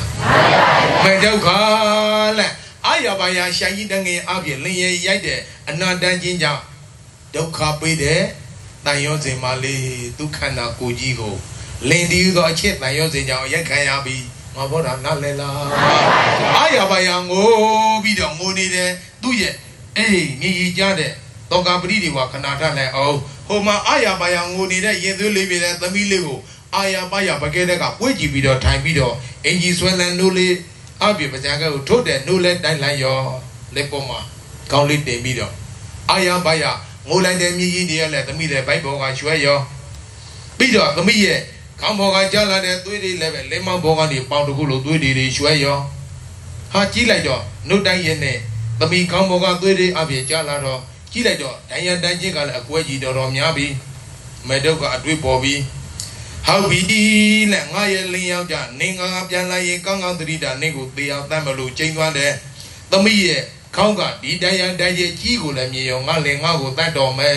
Medoka, Ayabaya, Shayidangi, Abia, Lee Yade, and not Danjinja. Doka be there, Nayoze Mali, Dukana Kujigo. Lady, you got a chip, Nayoze, Yakayabi. My brother Nalela. Ayabayango, be the money there, do ye? Eh, me jade. Doga Bridi Wakanata, oh, Homa Ayabayango, need a year to live at the Miligo. Ayabaya Bagada, which you be the time video, and you swell and newly. Abi Bajaga told that no let die like your lepoma. Can't leave the middle. Ayabaya, more like the me, dear, let the middle Bible, I swear you. Peter, the me, come on, Jala, 2011, Lemon Bogan, the pound of Hulu, 20, swear you. Hachilajo, no Diane, the me come on, 20, Abi Jalado, Chilajo, Diane Danjigal, a quaji, the Romyabi, Medoka, a drip bobby. How be let my Liam Jan, Ninga Jala, Kanga, the Rida, Nego, the Altamalu, change one there. The me, Kanga, the Diane Daye, Chigo, and me, young Malinga, that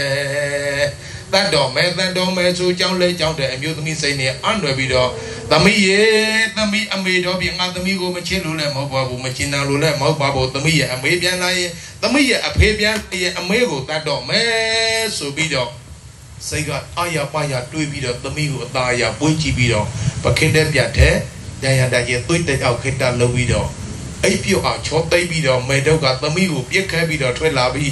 dome, so John lay down there and you me say near under video. The me, a maid of being under me, go Machino, Mobile, Machina, Mobile, the me, and maybe the me, a pabian, a mago, that dome, so be dog. Say God, Ayapaya, 2 video, the me who die, a bunchi video, but can there be a tear? They had a tweeted out, get that low video. A few are chop they video, made out the me who be a cabin 12 lobby.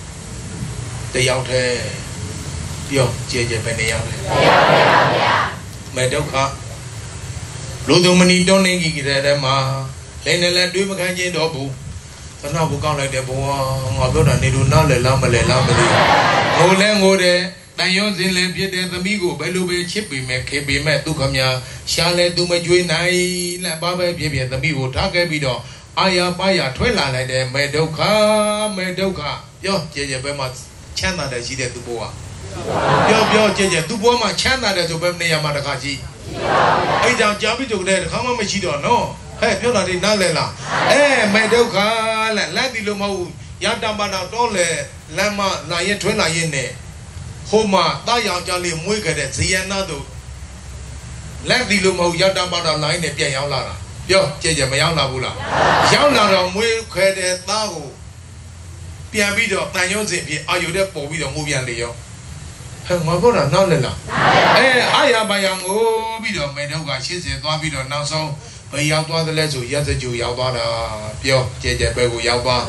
They out there. Yo, JJ Penny out there. Made out. Ludomani don't get them. Lena let do McCann double. And now we'll come like the boy, although I need to not let Lamale. Oh, Lango there. Nayon zile biede amigo belube chipi me kebi me tu kamya shale tu me jui nai la babe biede amigo take bido aya baya ထွက်လာလိုက်တယ်မေဒုက္ခပြောကြကြပဲမှာချမ်းသာတယ်ရှိတဲ့သူဘဝပြောကြကြသူဘဝမှာချမ်းသာတယ်ဆိုပဲနေရာမှာတခါရှိအဲ့ကြောင့်ကြာပြီတို့တဲ့တခါမှမရှိတော့နော်ဟဲ့ပြောတာဒီနားလဲလားမေဒုက္ခလက်တီလို့မဟုတ်ရတမနာတော့လေလမ်းမလာရင်ထွက်လာရင်နဲ့Homa, Daya Jali Muka, Ziana do Let the Lumo Yadamada line at Pialara. Yo, Jaja Mayana Bula. Yana Muka, Tao Piabido, Tayozi, are you there for with a movie and Leo? My brother, no, Lela. I am by young old video, Medoga, she's a Babido now so. But Yawa the Lezu, Yazu, Yawa, Pio, Jaja Bego Yawa,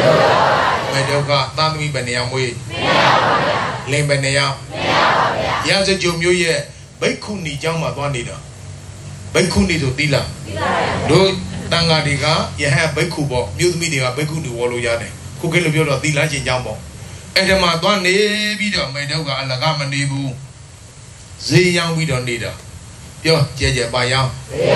Medoga, Tami Benyamui. Lembenea Yaza Jumuye, Bakuni Jama Bonida Bakuni to Dila. Do Tangadiga, you have Bakubo, Mute Media, Bakuni Wallo Yane, Kukelio Dila Jambo. And the Madone video, Medoga, Alagama Nebu Ziyang, we don't need her. Yo, Jaja Bayam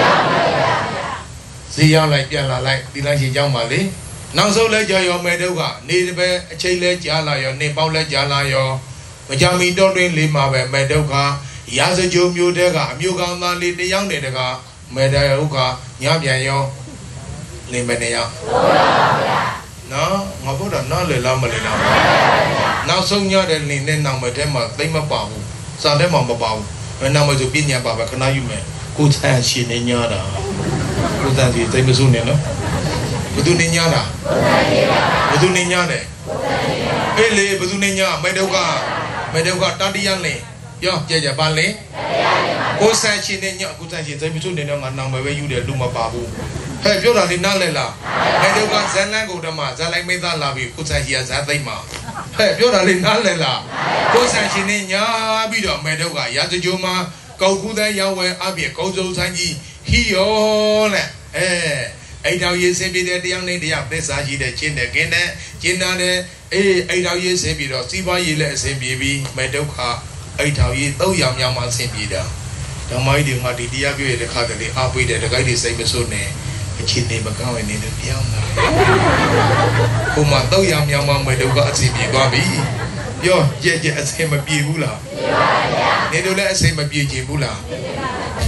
Ziyang like Yala, like Dila Jamali. Now so let your Medoga, need a chile Jala, your Nepal Jala, your Majami don't really mave Medoka, Yaza Jumu Dega, Muga, the young Nedega, Medoka, Yamayo, Limenea. No, my brother, not the Lamalina. Now so young and Linen number 10, Lima Babu, Sunday Mamba Babu, and number to Pinya Baba, can I you man? Good as she in Yada. Good as you take me soon, no? Buduniana. Buduniane. Ele, Budunia, Medoga, Tadianle. Yo, Jaja Bale. Go Sanchin in your good as you take me to the number where you did Luma Babu. Hey, you're not in Nalela. Medoga Zanango Dama, Zalak made that love you, good as he has at the ma. Hey, you're not in Nalela. Go Sanchin in Ya Bido, Medoga, Yazajuma, Go Guda Yahweh, Abia, Kozo Sanji, he all. Eh. 8 years in the young lady up this I did a chin again, Jinane, 8 years in the Siba Yele, same baby, Medoka, 8 years, oh, young man, same bida. The mighty Mati Diabu, the car, the up with the guy is same so name, a chin name account in the piano. Kuma, though young man, Medoka, see me, Bobby. Yo, Jet, as him a bula. They don't let us say a beauty bula.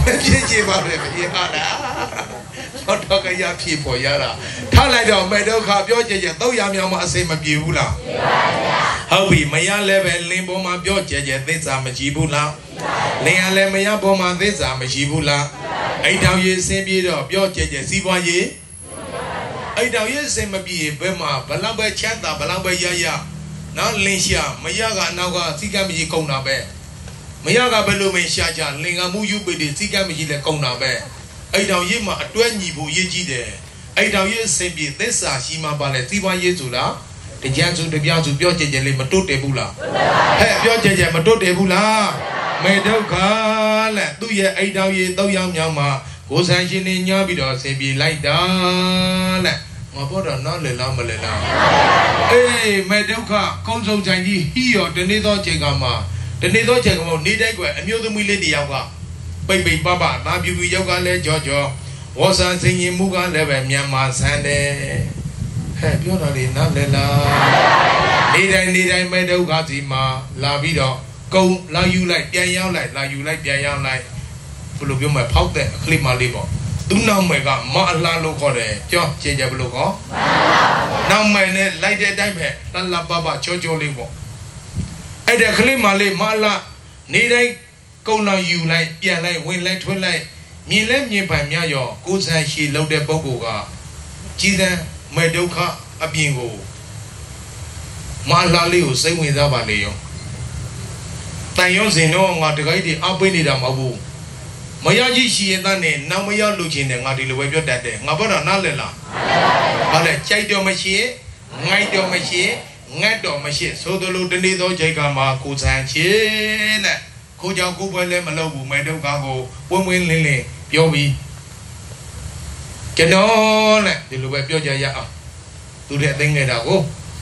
ဖြစ်ချင်ပါလေဘုရားလားတော့ကရဖြစ်ပေါ်ရတာထားလိုက်တော့မေဒုက္ခပြောကြကြတော့ရမြောင်မအစိမပြေဘူးလားဟုတ်ပြီမရလည်းပဲလင်းပေါ်မှာပြောကြကြသစ္စာမရှိဘူးလားလင်းရလည်းမရပေါ်မှာသစ္စာမရှိဘူးလားအိတ်တော်ရေးဆင်းပြေတော့ပြောကြကြစီးပွားရေးအိတ်တော်ရေးဆင်းမပြေဘယ်မှာဘလောက်ပဲချမ်းသာဘလောက်ပဲရရနော်လင်းရှာမရကအနောက်ကစီကံမရှိကုန်တာပဲမရကဘယ်လိုမရှာကြလင်ကမှုယူပေတဲ့စီကံမရှိလဲကုန်တာပဲအိတ်တော်ရေးမှာအတွဲညီဖို့ရေးကြည့်တယ်အိတ်တော်ရေးအစဉ်ပြေသစ္စာရှိမှပါလေစီးပွားရေးဆိုတာတကြံစုတပြောင်းစုပြောကြကြလေးမတွတ်တယ်ဘူးလားဟဲ့ပြောကြကြမတွတ်တယ်ဘူးလားမေဒုက္ခလက်သူ့ရဲ့အိတ်တော်ရေး၃ယောက်မြောက်မှာကိုယ်ဆန်ရှင်နေညပြီးတော့အစဉ်ပြေလိုက်တာလက်ငါဘောတော့နော်လေလားမလေလားအေးမေဒုက္ခကုန်းဆုံးချိန်ကြီးဟီရောတနေ့သောချိန်ကမှာတနေ့သောချိန်ကမှာနေတိုင်းကွယ်အမျိုးသမီးလေးတယောက်ကပိတ်ပိတ်ပပသာပြူပြူရောက်ကလည်းကြောကြောဝေါ်ဆန်စင်ရင်မှုကလည်းပဲမြန်မာဆန်တယ်ဟဲ့ပြောတာလေနော်လေလားနေတိုင်းမေဒုက္ခစီမှာလာပြီးတော့ကုံလာယူလိုက်ပြန်ရောက်လိုက်လာယူလိုက်ပြန်ရောက်လိုက်ဘယ်လိုပြောမလဲဖောက်တဲ့ခလိမလေးပေါ့သူနောက်မယ်ကမအလားလို့ခေါ်တယ်ကြောကျေကြဘလို့ခေါ်နောက်မယ်နဲ့လိုက်တဲ့အတိုင်းပဲလှပပချောချောလေးပေါ့အဲ့ဒါခလိမလေးမအလားနေတိုင်းကုံလာယူလိုက်ပြန်လိုက်ဝင်လိုက်ထွင်းလိုက်မြင်လဲမြင်ပိုင်များရောကိုယ်ဆန်ရှည်လောက်တဲ့ပုဂ္ဂိုလ်ကကြီးစံမေဒုက္ခအပြင်ကိုမအလားလေးကိုစိတ်ဝင်စားပါလေရောတန်ရုံးစင်တော့ငါတခိုင်းတွေအပိနေတာမဟုတ်ဘူးမရကြီးရှိရင်သားနဲ့နောက်မရလို့ချင်းနဲ့ငါဒီလိုပဲပြောတတ်တယ်ငါဘောတော့နားလည်လားဘာလဲကြိုက်တော့မရှိငိုက်တော့မရှိငတ်တော့မရှိသို့တော်လို့တနေ့သောချိန်ကမှာကိုဆန်ချင်းနဲ့ကိုကြောင့်ကိုပွဲလည်းမလုပ်ဘူးမေဒုက္ခကိုဝင်းလင်းပြောပြီးကျွန်တော်နဲ့ဒီလိုပဲပြောကြရအောင်သူတဲ့အသိငယ်တာကို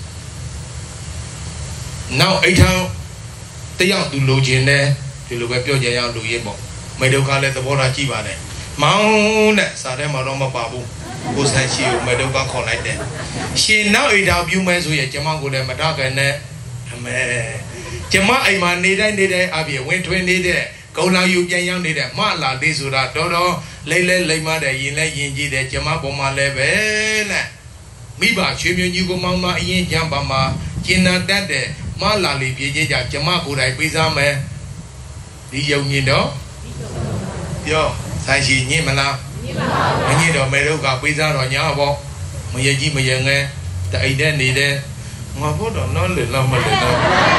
နောက်အိတ်ထံတယောက်သူလိုချင်တယ်ဒီလိုပဲပြောကြရအောင်လူရင်းပေါ့မေဒုက္ခလည်းသဘောထားကြည့်ပါနဲ့မောင်းနဲ့စာထဲမှာတော့မပါဘူးကိုဆန်ရှိကိုမေဒုက္ခခေါ်လိုက်တယ်ရှင်နောက်အိတ်တာပြူမဲဆိုရင်ကျမကိုလည်းမထကန်နဲ့အမေကျမအိမ်မှာနေတိုင်းအပြင်ဝင်ထွင်းနေတဲ့ကုံလာယူပြန်ရောက်နေတဲ့မလာလေးဆိုတာတော်လိမ့်လိမ့်မတဲ့ရင်လဲရင်ကြည့်တယ်ကျမပေါ်မှာလည်းပဲနဲ့မိဘရွှေမြညီကိုမောင်မအရင်ကြံပါမှာကျင်နာတတ်တဲ့မလာလေးပြေးကြကျမကိုယ်တိုင်ပေးစားမယ်ဒီယုံမြင်တော့ပြောဆိုင်ရှိညင်မလားမညင်တော့မေတို့ကပေးစားတော့ညာပေါ့မရကြီးမရငယ်တအိတ်တဲ့နေတဲ့ငါဖို့တော့နော်လေလားမလေတော့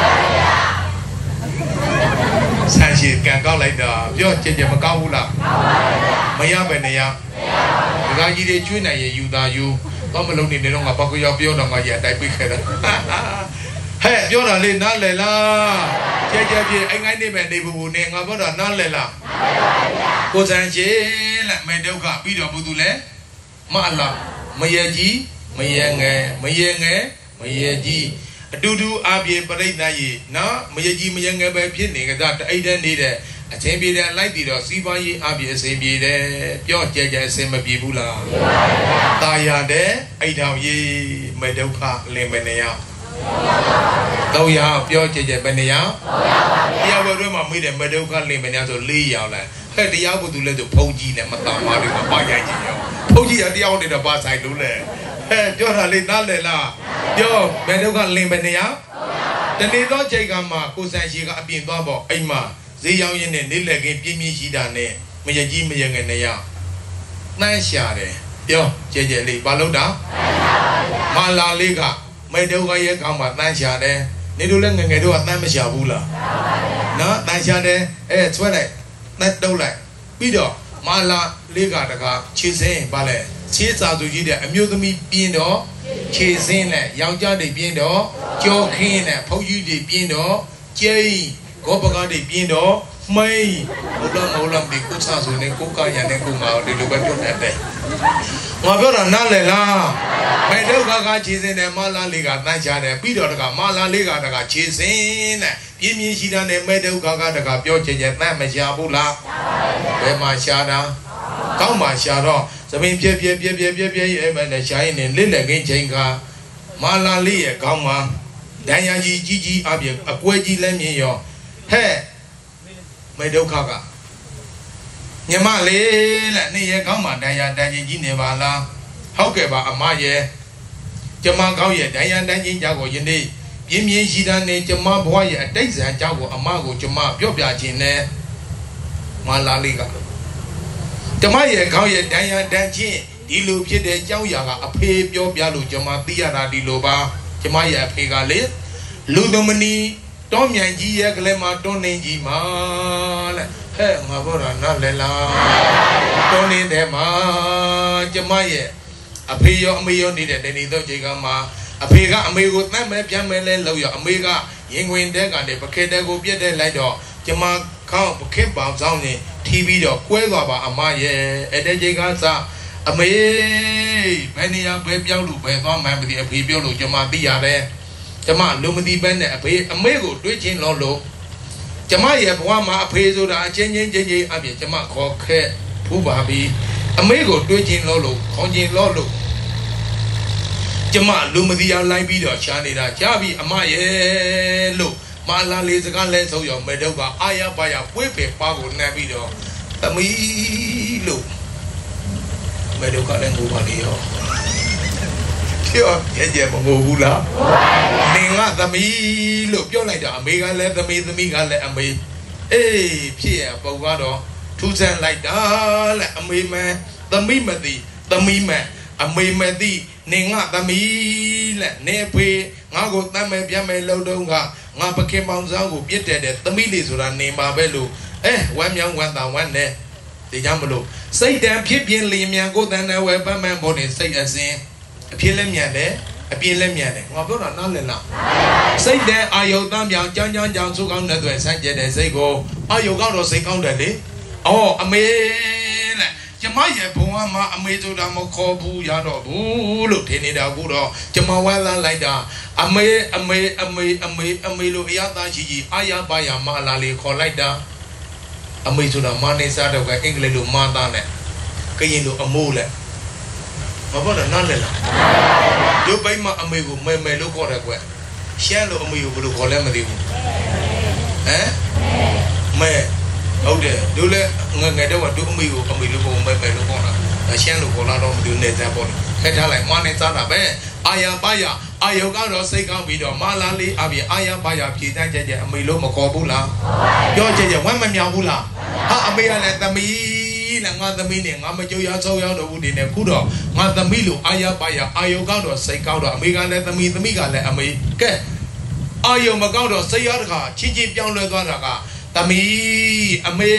ဆိုင်ရှိကန်ကောက်လိုက်တာပြောကြမကောက်ဘူးလားမရပဲနေရဒကာကြီးတွေကျွေးနိုင်ရယူတာယူတော့မလုံးနေတော့ငါပောက်ကြောက်ပြောတော့ငါရအတိုင်းပြခဲ့တာဟဲ့ပြောတာလေးနားလေလားကြပြေအိမ်ငိုင်းနေမယ်နေဘူးနေငါပြောတာနားလေလားကိုစံရှိလက်မေဒုက္ခပြီးတော့ဘုသူလဲမအလားမရကြီးမရငယ်မရကြီးအတူတူအပြေပြိဋ္ဌာယေနော်မရကြီးမရငယ်ပဲဖြစ်နေကြတာတအိတ်တဲ့နေတဲ့အချင်းပြေတဲ့လိုက်ပြီးတော့စီးပွားရေးအပြေအစဉ်ပြေတယ်ပြောကြအစဉ်မပြေဘူးလားတာရတဲ့အိတ်တော်ရေးမေဒုက္ခလင်မနေရတော့ရပြောကြပဲနေရတရားဝဲတွေမှာမိတယ်မေဒုက္ခလင်မနေဆို၄ရောက်လဲဟဲ့တရားဘူးသူလဲဆိုဖုံးကြီးနဲ့မတမားတွေကပါရိုက်ကြည့်ရောဖုံးကြီးကတရားနေတော့ပါဆိုင်လို့လဲဟဲ့ပြောတာလေးနားလဲလားပြောမေဒုက္ခလင်မနေရတနေ့သောချိန်ကမှကိုဆန်ရှိကအပြင်သွားပေါ့အိမ်မှာဈေးရောင်းရင်းနဲ့နေလက်ကင်းပြင်းပြင်းရှိတာနဲ့မရကြီးမရငယ်နေရနှမ်းရှာတယ်ပြောကြလေးဘာလို့တာမလာလေးကမေဒုက္ခရဲ့ကောင်းမှာနှမ်းရှာတယ်နေတို့လည်းငငယ်တို့ကနှမ်းမရှာဘူးလားနော်နှမ်းရှာတယ်ဆွဲလိုက်နှက်တုပ်လိုက်ပြီးတော့မလာလေးကတကားခြေစင်းပါလဲခြေစာသူကြီးတဲ့အမျိုးသမီးပြင်းတော့ခြေစင်းနဲ့ယောက်ျားတွေပြင်းတော့ကြောခင်းနဲ့ဖုတ်ကြီးတွေပြင်းတော့ကျိန်းgohပကားတွေပြင်းတော့မိန်မဟုတ်လားဒီကုသဆိုနေကိုကရတဲ့ကိုငါဒီလိုပဲပြောတတ်တယ်ငါပြောတာနားလည်လားမေဒုက္ခကခြေစင်းနဲ့မလာလေးကတန်းချတယ်ပြီးတော့တကမလာလေးကတကခြေစင်းနဲ့ပြင်းပြင်းရှိတာနဲ့မေဒုက္ခကတကပြောချင်တန်းမရှာဘူးလားဘယ်မှာရှာတာကောင်းမှရှာတော့သမင်းပြအဲ့မဲ့နဲ့ရှာရင်လစ်လက်ကင်းချိန်ကမလာလေးရဲ့ကောင်းမှဒဏ်ရာကြီးအပြင်အကွဲကြီးလည်းမြင်ရောဟဲ့မေဒုက္ခကညမလေးလက်နေရကောင်းမှတန်ရတန်ချင်းကြီးနေပါလားဟုတ်ကဲ့ပါအမရဲ့ကျမကောင်းရဲ့တန်ရတန်ချင်းကြောက်ကိုယနေ့ပြင်းပြင်းရှိတဲ့နေကျမဘွားရဲ့အတိတ်ဇာကြောက်ကိုအမကိုကျမပြောပြခြင်းနဲ့မလာလေးကကျမရဲ့ကောင်းရဲ့တန်ရတန်ချင်းဒီလိုဖြစ်တဲ့ကြောက်ရာကအဖေပြောပြလို့ကျမသိရတာဒီလိုပါကျမရဲ့အဖေကလေလူသမဏီတောမြိုင်ကြီးရဲ့ကလေးမှာတွန်းနေကြီးမှာတဲ့ဟဲ့ငါဘောတာနားလဲလားတွန်းနေတဲ့မှာကျမရဲ့အဖေရောအမေရောနေတဲ့တဏီတော့ချိန်ကမှာအဖေကအမေကိုတတ်မဲ့ပြန်မဲ့လဲလို့ရအမေကရင်ဝင်တဲ့ကနေပခေတဲ့ကိုပြက်တဲ့လိုက်တော့ကျမခေါင်းပခေပေါင်ဆောင်နေထီးပြီးတော့ကွဲသွားပါအမရဲ့အဲ့တဲ့ချိန်ကစအမေဘယ်နေရာပဲပြောင်းလို့ပဲသွားမှန်းမသိအဖေပြောလို့ကျမသိရတယ်ကျမလူမသိပဲနဲ့အဖေအမေကိုတွေးချင်းလို့ကျမရဲ့ဘဝမှာအဖေဆိုတာအချင်းချင်းချင်းချင်းအပြင်ကျမခေါ်ခဲ့ဖူးပါပြီအမေကိုတွေးချင်းလို့ခေါင်းချင်းလို့ကျမလူမသိအောင်လိုက်ပြီးတော့ရှားနေတာကြားပြီအမရဲ့လို့မလာလေးစကားလဲဆုံးရောမေတုတ်ကအာရပါရပွေးပေပါကိုနှမ်းပြီးတော့သမီးလို့မေတုတ်ကလည်းငိုပါလေရောပြောကြမငိုဘူးလားနင်ကသမီးလို့ပြောလိုက်တာအမေကလည်းသမီးကလည်းအမေအေးဖြစ်ရပုံကတော့ထူးဆန်းလိုက်တာလက်အမေမဲသမီးမသိသမီးမဲအမေမသိနင်ကသမီးလက်နေဖေငါကိုတမ်းမဲ့ပြန်မဲ့လုံတုံးကငါပခင်ပေါင်းစားကိုပြစ်တဲ့သမီးလေးဆိုတာနေပါပဲလို့ဝမ်းမြောင်းဝမ်းသာဝမ်းနဲ့ဒီကြောင့်မလို့စိတ်တန်ဖြစ်ပြင်းလျင်မြန်ကိုတန်တဲ့ဝဲပတ်မှန်ဖို့နေစိတ်အစဉ်အဖြစ်လက်မြန်တယ်အပြင်းလက်မြန်တယ်ငါပြောတာနားလည်လားစိတ်တဲ့အာယုတမ်းပြောင်ကြောင်းကြောင်းစုကောင်းတဲ့တွေ့ဆန်းကျတဲ့စိတ်ကိုအာယုကတော့စိတ်ကောင်းတယ်လေအော်အမေလက်ကျမရဲ့ဘုံမှာအမေဆိုတာမခေါ်ဘူးရတော့ဘူးလို့ထင်နေတာကူတော့ကျမဝမ်းလာလိုက်တာအမေလို့အရသာရှိအာရပါရမလာလေးခေါ်လိုက်တာအမေဆိုတာမနေစားတော့ကအင်္ဂလိပ်လိုမသားနဲ့ကရင်လိုအမိုးလက်မဘောတော့နားလဲလားဒုပိမအမေကိုမဲလို့ခေါ်တယ်ကွရှမ်းလို့အမေကိုဘယ်လိုခေါ်လဲမသိဘူးဟမ်မဲဟုတ်တယ်ဒုလည်းငယ်တော့ဒုအမေကိုအမေလို့ခေါ်မဲလို့ခေါ်တာရှမ်းလို့ခေါ်လာတော့မသိဘူးနေစားပေါ့ခဲထားလိုက်မနေစားတာပဲအာရပါရအာယုကတော့စိတ်ကောင်းပြီးတော့မလာလေးအပြင်အာရပါရဖြေတန်းကြအမေလို့မခေါ်ဘူးလားပြောကြဝမ်းမမြောင်ဘူးလားဟာအမေကလည်းသမီးငါသမီးနဲ့ငါမကြိုးရဆောက်ရောက်တော့ဘူးဒီနဲ့ခုတော့ငါသမီးလို့အာရပါရအာယုကောက်တော့စိတ်ကောက်တော့အမေကလည်းသမီးကလည်းအမေကဲအာယုမကောက်တော့စိတ်ရတခါချင်းပြောင်းလဲသွားတာကသမီးအမေ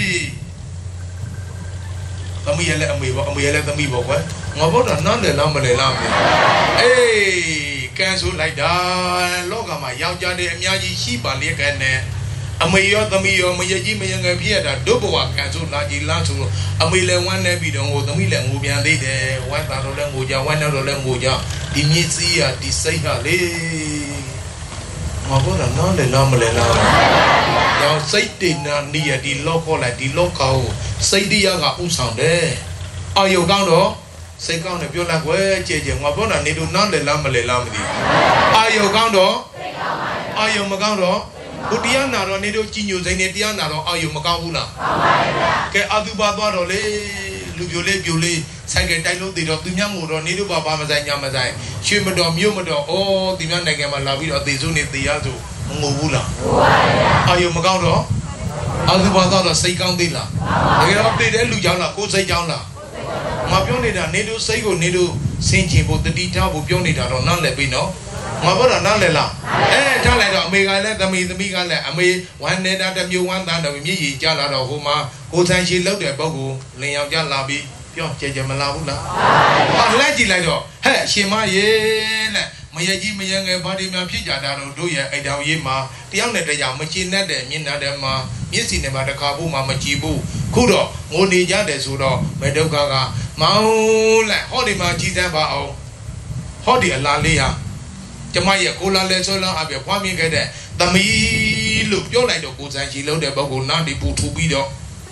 သမီးရဲ့လည်းအမေပေါ့အမေရဲ့လည်းသမီးပေါ့ကွယ်ငါဘောတော့နန်းတယ်လားမလဲလားအေးကန်ဆိုလိုက်တာလောကမှာယောက်ျားတွေအများကြီးရှိပါလေကန်နဲ့အမေရောသမီးရောမရကြီးမရငယ်ဖြစ်ရတာဒုဘဝကန်ဆိုလာကြီးလားဆိုတော့အမေလည်းဝမ်းနေပြီးတော့ဟိုသမီးလည်းငိုပြန်သေးတယ်ဝမ်းသာတော့လည်းငိုကြဝမ်းနေတော့လည်းငိုကြဒီမြစ်စည်းရဒီစိတ်ကလေငါဘောတော့နန်းတယ်လားမလဲလားရောစိတ်တေနာနီရဒီလောခေါ်လိုက်ဒီလောကောစိတ်တရားကဥဆောင်တယ်အာယုကောင်းတော့စိတ်ကောင်းတယ်ပြောလိုက်ွယ်ကြဲငါဘောတော့နေတို့နန်းတယ်လားမလဲလားမသိအာယုကောင်းတော့အာယုမကောင်းတော့ဘုတရားနာတော့နေတို့ကြီးညိုစိမ့်နေတရားနာတော့အာယုမကောင်းဘူးလားကောင်းပါဗျာကဲအတုပါသွားတော့လေလူပြိုလေးဆိုင်ကတိုက်လို့တည်တော့သူများမို့တော့နေတို့ဘာမဆိုင်ညာမဆိုင်ရွှေမတော်မြို့မတော်ဩဒီများနိုင်ငံမှာလာပြီးတော့အသေးစုနေသေးရဆိုမငိုဘူးလားငိုပါဗျာအာယုမကောင်းတော့အတုပါသွားတော့စိတ်ကောင်းသေးလားတကယ်တော့တည်တဲ့လူကြောင်းလားကိုယ်စိတ်ကြောင်းလားမပြောနေတာနေတို့စိတ်ကိုနေတို့စင်ချင်ဖို့တတိထားဖို့ပြောနေတာတော့နားလည်ပြီနော်ငါဘောတော့နားလဲလားထားလိုက်တော့အမေကလည်းသမီးကလည်းအမေဝမ်းနေတာတမျိုးဝမ်းသားတော့မြည်ရည်ကြလာတော့ဟိုမှာကိုဆန်းရှိလောက်တဲ့ပုဂ္ဂိုလ်လင်ယောက်ျားလာပြီးပြောကြမလာဘူးလားဟာလက်ကြည့်လိုက်တော့ဟဲ့ရှင်မရေနဲ့မရကြီးမရငယ်ဘာဒီများဖြစ်ကြတာတော့တို့ရဲ့အိမ်တော်ရေးမှာတယောက်နဲ့တယောက်မချင်နဲ့တဲ့မျက်နှာထဲမှာမျက်စိနဲ့မှာတစ်ခါဖို့မှမကြည့်ဘူးခုတော့ငိုနေကြတယ်ဆိုတော့မေဒုက္ခကမောင်းလက်ဟောဒီမှာကြည်စမ်းပါအောင်ဟောဒီအလားလေးဟာကျမရဲ့ကိုလာလဲဆွဲလောင်းအပြဖွားမြင်ခဲ့တဲ့သမီးလို့ပြောလိုက်တော့ကိုစံချီလုံးတဲ့ပုဂ္ဂိုလ်နားဒီပူထူပြီးတော့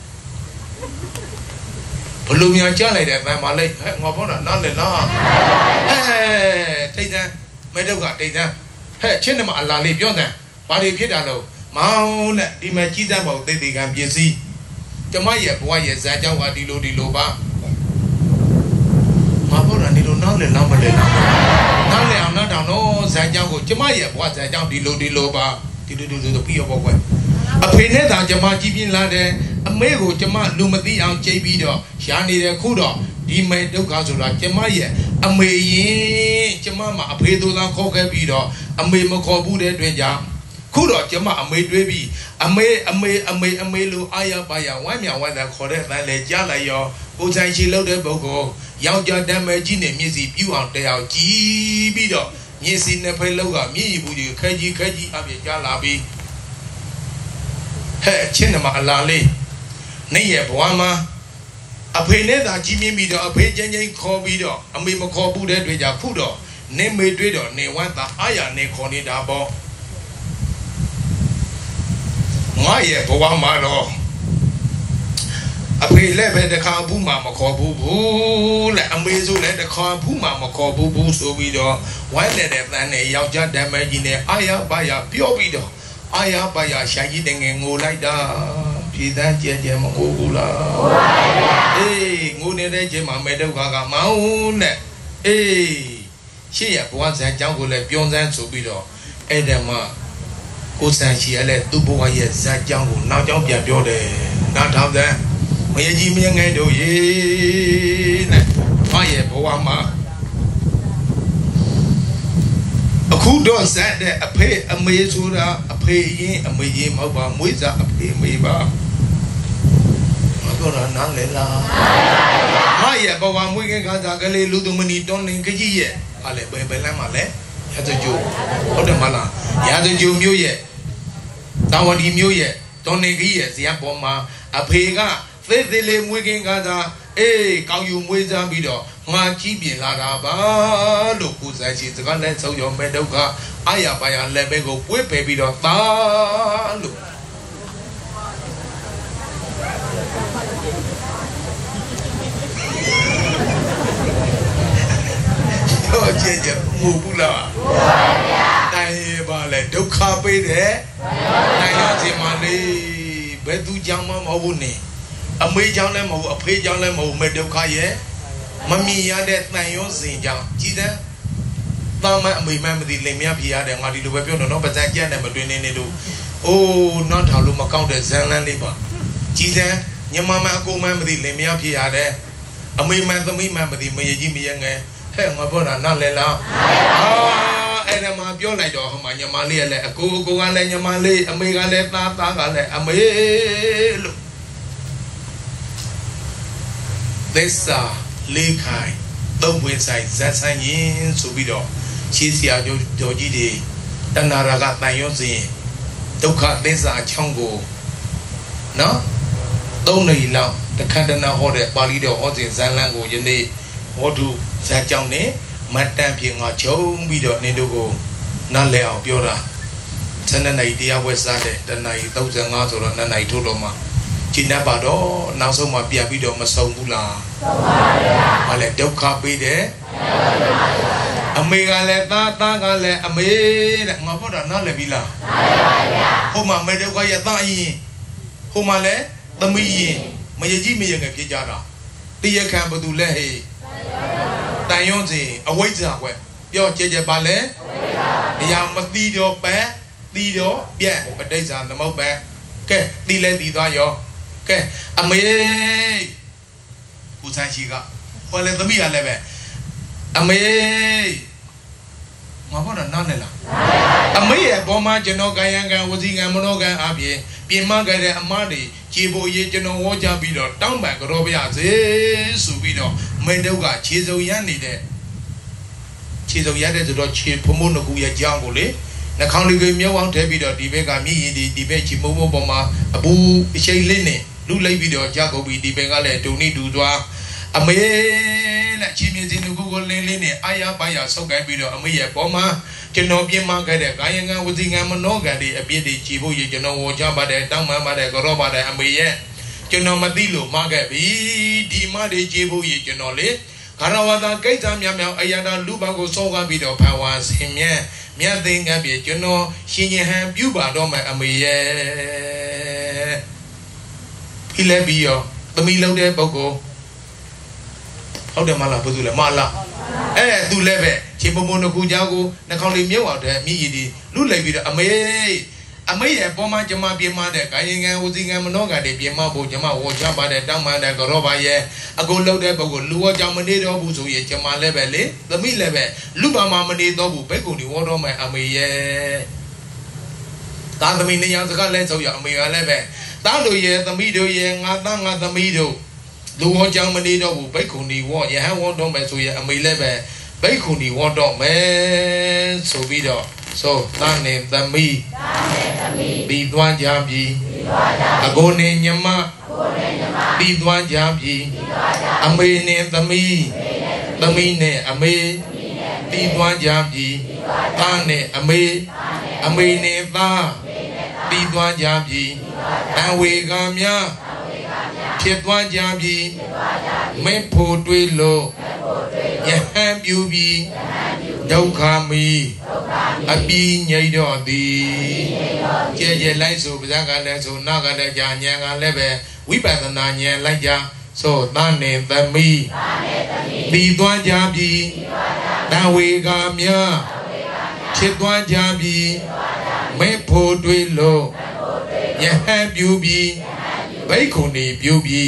ဘလူမြန်ကြားလိုက်တဲ့အပိုင်းမှာလိုက်ဟဲ့ငါဘောတာနားလဲလားထိတ်တန်းမဲတော့ကထိတ်တန်းဟဲ့ချင်းနဲ့မအလာလေးပြောတယ်ဘာတွေဖြစ်တာလို့မောင်းနဲ့ဒီမှာကြီးစမ်းပေါ့သိသိကံပစ္စည်း Jamaye boye zaja wa dilo ba. Mabora ni lo nale namale nale amna down no zaja go jamaye boye zaja dilo ba. Dilo piyo boy. A pene da jama jibin la de a mego jama lumati ang JB do. Shani de kudo. Di me duka soda jamaye a me jama ma a pedo la koke bido. A me makobu de dweja. Kudo jama a me dwebi. A me lu aya baya wamya wada kore le jala yo. Uzai chi lo de bogo. Yao ja dame jine misi piu ang te ao ji bido. Misi ne pe lo ga mi buji kaji abye jala bi. Hey, chinama alali. Neye boama. A pene da jimmy mido, a pay jen call bido, a me call bude with a kudo. Ne me dredo, ne want the aya ne coni dabo. Maya boama lo. A pay leve the car booma call boo boo, let a mezo let the car booma call boo boo so wido. Why let it than a yauja damage in a aya by a pure widow. Aya by a shaggy ding like that. Pida Jam Ogula. Eh, Mooney Jema Meadow Gaga Maun. Eh, she at once and jungle at beyond that so below. Edema. Osan she let Dubois that jungle, now jump your build not out there. When you Jimmy and I do ye. Fire Boama. A cool dog sat there, a pay a mazuda, a pay a may mobile, Muza, a pay mayba. Maya, but one weekend got a galley ludumani don't link a year. Ale baby lamale, has a Jew. Or the mala, has a Jew mu yet. Down the mu yet, don't link years, the apoma, a pega, faith the lame weekend got a, eh, cow you muza bido, ma chibi la ba, look who's I see the gun, so your medoka, aya by a lebego, whip baby dog, look. Change Mubula. Naibale, do copy there. Nayazimale, Bedu Jama Mawuni. A May Janamo, a Pay Janamo, Medokaye. Mammy Yadet Nayon Zinja, Gida. Tama, we remember the Lemia Pia and Madi the weapon, no, but I can't never do any do. Oh, not how Luma counted Zanlan Liba. Gida, Yamama go memory Lemia Pia there. A may remember the Mayajimi Yang. Hey, my brother, not let out. Ah, and I'm a like dog, my Yamali, a go and let Yamali, a mega let not a mail. This lake high, the winside, that's a yin, so we do. She's here, Georgie, Tanaraga, Nayosi, Doka, this are Chongo. No? Don't know the Kandana order, Balido, or the Zanlango, you need. What do Sajone, Matamping or Joe, we don't need to go. Naleo, Biora. Send an idea was that the night, 1,000 hours or a night to Roma. Chinabado, now so my Biabido Masomula. I let Doka be there. Amiga let that, I let a maid, my brother, Nalevilla. Homa made a way at Nai. Homa let the me, my Jimmy and a Kijara. Dear Campbell. Tayonzi, a waiter, your Jaja Ballet, the Yamatido bear, Dido, yeah, but days on the mouth bear. Okay, the lady dayo. Okay, a may Usachiga. Well, let the me a leve. A may Mamma Nanella. A may a bomber, Genoga Yanga was in a monoga abbey, Pimaga and Mardi, Chibo Yeno Waja Bido, down back Robia, Subido. Mendoga, Chizo Yanni there. Chizo Yaded to Chip Pomono Guya Jangole. The county game you want to be the Dibega me, the debate Momo Boma, Abu Shaylene, Lula video, Jacobi, Dibegale, Tony Dudwa, a may like Chimis in the Google Lene, Aya Baya, Soga video, a Maya Boma, Genobi Margaret, Gayanga, Wuzing Amanoga, a bit Chibu, you know, Jamba, Dama, Goroba, and Maya. Madilo, Margaret, Dima de Jibu, you know, Karawada, Gaita, Yamel, Ayana, Lubago, Soga, video powers, him, Mia thing, Abby, you know, she have Buba, Doma, and we ဟိလဲပြီးရောသမီးလုံးတဲ့ပုဂ္ဂိုလ်ဟုတ်တယ်မလားဘုသူလဲမလားသူလည်းပဲချင်းပုံပုံတစ်ခုကြောင်းကိုနှာခေါင်းလေးမြုပ်အောင်တဲ့မြည်ရည်ဒီလူလိုက်ပြီးတော့အမေရဲ့ပေါ်မှာကျမပြင်မတဲ့ကာယင်ငံဦးစီငံမနောကတဲ့ပြင်မဖို့ကျမဝေါ်ချပါတဲ့တောင်းပန်တဲ့ကရောပါရဲ့အကုန်လုံးတဲ့ပုဂ္ဂိုလ်လူဝကြောင့်မနေတော့ဘူးဆိုရင်ကျမလည်းပဲလေသမီးလည်းပဲလူပါမှာမနေတော့ဘူးဘိက္ခုနီဝေါ်တော့မယ်အမေရဲ့တာသမီးနေရာစကားလဲဆိုရအမေကလည်းပဲတားတို့ရဲ့သမီးတို့ရဲ့ငါသားငါသမီးတို့လူဝကြောင့်မနေတော့ဘူးဘိက္ခုနီဝေါ်ယဟန်ဝေါ်တော့မယ်ဆိုရင်အမေလည်းပဲဘိက္ခုနီဝေါ်တော့မယ်ဆိုပြီးတော့ဆိုတာနေသမီးပြီးသွားကြပြီအကိုနေညမပြီးသွားကြပြီအမေနဲ့သမီးနဲ့အမေပြီးသွားကြပြီသားနဲ့အမေနဲ့သားပြီးသွားကြပြီအဝေကများဖြစ်သွားကြပြီမေဖို့တွေးလို့ယဟန်ပြူပြီဒုက္ခမီအပိညိတော့သည်ကျဲလိုက်ဆိုပါးစပ်ကလည်းဆိုနောက်ကလည်းကြာဉာဏ်ကလည်းပဲဝိပဿနာဉာဏ်လိုက်ကြဆိုသားနေသမီးပြီးသွားကြပြီတဝေကများဖြစ်သွားကြပြီမေဖို့တွေးလို့ယဟန်ပြူပြီဘိက္ခုနီပြူပြီ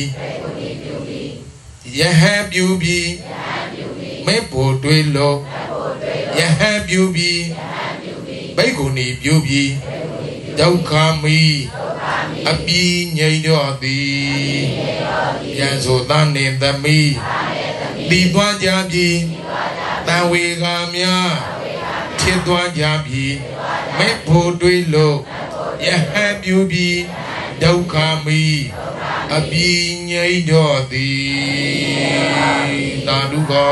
ယဟန်ပြူပြီမေဖို့တွေးလို့ယဟန်ပြူပြီဘိက္ခုနီပြူပြီဒုက္ခမီအပိညိတော့သည်ပြန်ဆိုသားနေသမီးပြီးသွားကြပြီတဝေကများဖြစ်သွားကြပြီမေဖို့တွေးလို့ယဟန်ပြူပြီဒုက္ခမီအပိညိတော့သည်သာဓုကော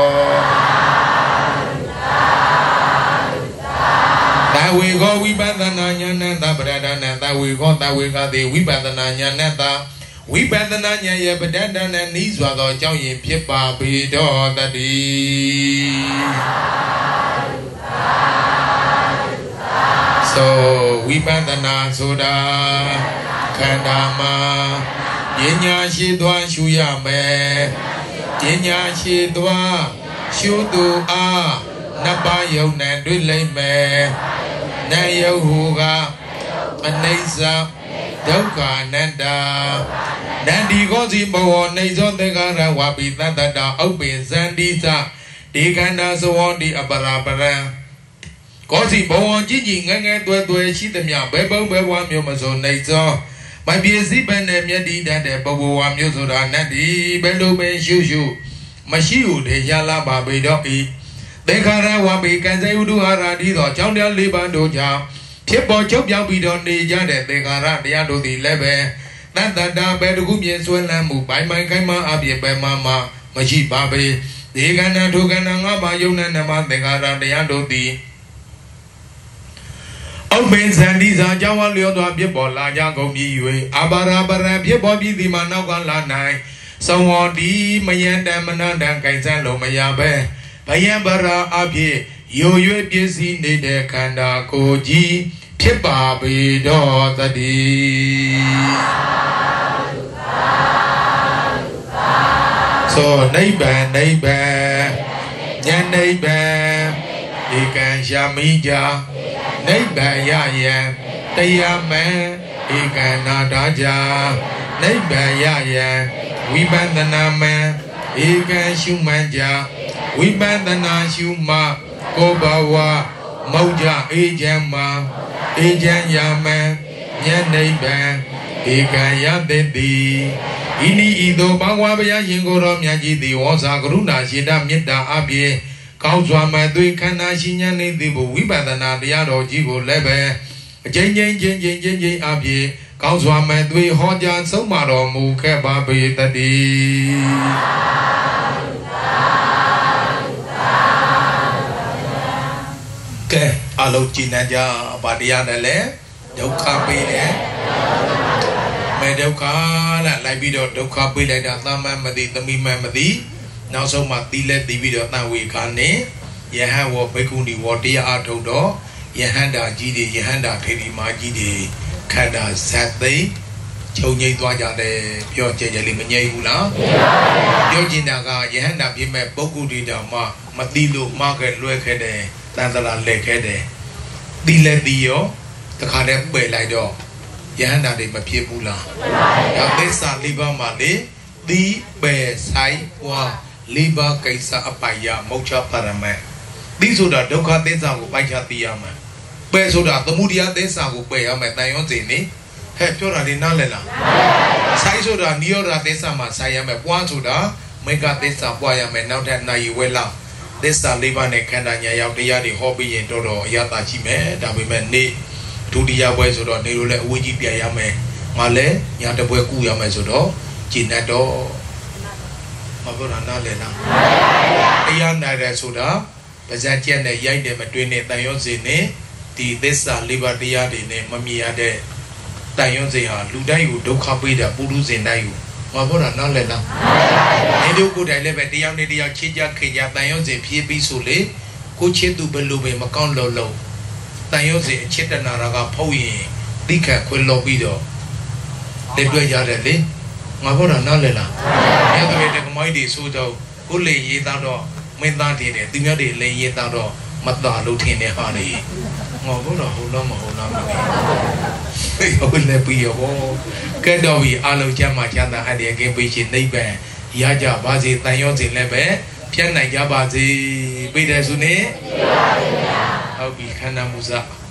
တဝေကောဝိပဿနာဉာဏ်တပရဒနာတဝေကောတဝေကတိဝိပဿနာဉာဏ်တဝိပဿနာဉာဏ်ရဲ့ပဋ္ဌာန်းနဲ့ဤစွာသောအကြောင်းရင်းဖြစ်ပါပေတော်တည်းဆိုဝိပဿနာဆိုတာခန္ဓာမှာပညာရှိသွားရှုရမယ်ပညာရှိသွားရှုသူအားနှစ်ပါးယုံနဲ့တွေ့လိမ့်မယ်နာယုဟုကအနိစ္စဒုက္ခအနတ္တနန္ဒီကောစီဘောနေဇောတေကရဝါပိတတ္တဥပ္ပိဇန္တိသဒီခန္ဓာသဝောတိအပရာပရံကောစီဘောကြည်ကြည်ငယ်ငယ်တွေ့ရှိသမျှဘယ်ပုံဘယ်ဝါမျိုးမစိုးနေဇောမပြည့်စည်ပဲနဲ့မြတ်တိတတ်တဲ့ပုဂ္ဂိုလ်ဝါမျိုးဆိုတာနတ်ဒီဘယ်လိုပဲရှုမရှိဟုတည်းရလာပါပေတော့ဤသေခါရဝပိကံစေဥဒုဟာရာဒီသောကြောင့်တရား၄ပါးတို့ကြောင့်ဖြစ်ပေါ်ချုပ်ပြောင်းပြီးတော့နေကြတဲ့သေခါရတရားတို့သည်လည်းပဲတတ္တတာပဲတခုမြင်ဆွဲလန်းမှုပိုင်းပိုင်းခိုင်းမှအပြည့်ပဲမှမရှိပါပေဒီကန္နာဒုက္ခနာ၅ပါးယုံနဲ့နမသေခါရတရားတို့သည်ဥပ္ပိဇန္တိသာကြောင့်ဝလျောသောဖြစ်ပေါ်လာကြကုန်ပြီ၍အပါရပရံဖြစ်ပေါ်ပြီးဒီမှာနောက်ကလာနိုင်သုံးဝတိမယန္တမနန္တံကိစ္စလုံးမရပဲဘယံပရာအဖြစ်ယို၍ပြည့်စည်နေတဲ့ခန္ဓာကိုယ်ကြီးဖြစ်ပါပေတော်တည်းသောနိဗ္ဗာန်ဉာဏ်နိဗ္ဗာန်ဧကံရှာမိကြနိဗ္ဗာန်ရယံတရားမံဧကံနာတာကြနိဗ္ဗာန်ရယံဝိပဿနာမံဧကံရှုမှန်ကြဝိပဿနာရှုမှကိုဘဝမောကြအေးချမ်းမှာအေးချမ်းရမံဉာဏ်နိဗ္ဗာန်ဧကံရတ္တိဤနည်းဤသို့ဘာဝဘုရားရှင်ကိုယ်တော်မြတ်ကြီးသည်ဝေါစာကရုဏာရှိတမေတ္တာအပြင်ကောင်းစွာမှသွေခန္ဓာရှိဉာဏ်နေသည်ဘုဝိပဿနာတရားတော်ကြီးကိုလည်းပဲအကျဉ်းချင်းအပြင်ကောင်းစွာမှသွေဟောကြားဆုံးမတော်မူခဲ့ပါပေတည်းကဲအလုံးကြည်နံကြဗာတရားနဲ့လဲဒုက္ခပေးတယ်မေဒုက္ခနဲ့လိုက်ပြီးတော့ဒုက္ခပေးလိုက်တာသမမသိသမီမမသိနောက်ဆုံးမှသီလက်သိပြီးတော့တန်ဝေခါနဲ့ယဟန်ဝဘိက္ခုနီဝတရားအထုတ်တော့ယဟန္တာကြီးတွေယဟန္တာထေရီမာကြီးတွေခန္ဓာဇတ်သိ châu nhây toa giả để biểu chế chế mình nhây hú lá biểu chế nào cả vậy hắn đạp với mẹ bốc cụ đi đâu mà đi lục mà cái lôi cái để tan ta là lệ cái để đi lên đi yo tất cả đem bể lại đó vậy hắn đạp để mà phía hú lá làm để sản li ba mà đi bể sai qua li ba cái sa apaya mâu cha parame đi số đó đâu có tên sao của bay cha tiya mà bể số đó tôi mua đi ăn tên sao của bể mà tay ông gì nè hết chỗ nào đi nào lên là sai số đó nhiều là tên sao mà sai mà quan số đó mấy cái tên sao qua mà nào thế này vậy là tên sao li ba này khán giả nhà giàu đi ăn hobby gì đó rồi ya ta chỉ mẹ đặc biệt mẹ nè thu đi ăn vậy số đó nè rồi lại uống gì bia ya mẹ mà lẽ nhà ta bữa cũ ya mẹ số đó chỉ là đó mà bữa nào lên là đi ăn này là số đó bây giờ chuyện này dạy để mà truyền này tay ông gì nè thì tên sao li ba đi ăn nè mà mi ăn để tay ông gì hả lúc đấy u đâu không biết được bù lu gì này u mà bữa nào lên là nếu đâu cô đại lên về đi ăn đi ăn chết ra khi nhà tay ông gì phía bên số lệ cô chết tu bên lùi mà con lâu lâu tay ông gì chết là nào là phơi đi cả quên lâu bây giờ để đuổi ra đấy đi mà bữa nào lên là nếu tôi về cái máy đi số đâu cô lấy gì tao đó mình ta thì để tìm ra để lấy gì tao đó mặt đỏ đầu tiên này họ đi mà bữa nào hôm nào mà ôi lẽ bây giờ cái đó vì alo cha mà cha ta hay để cái bây giờ này bé ya cha ba gì tay nhau gì lẽ bé phía này cha ba gì bây giờ xuống nè bị khăn nam muza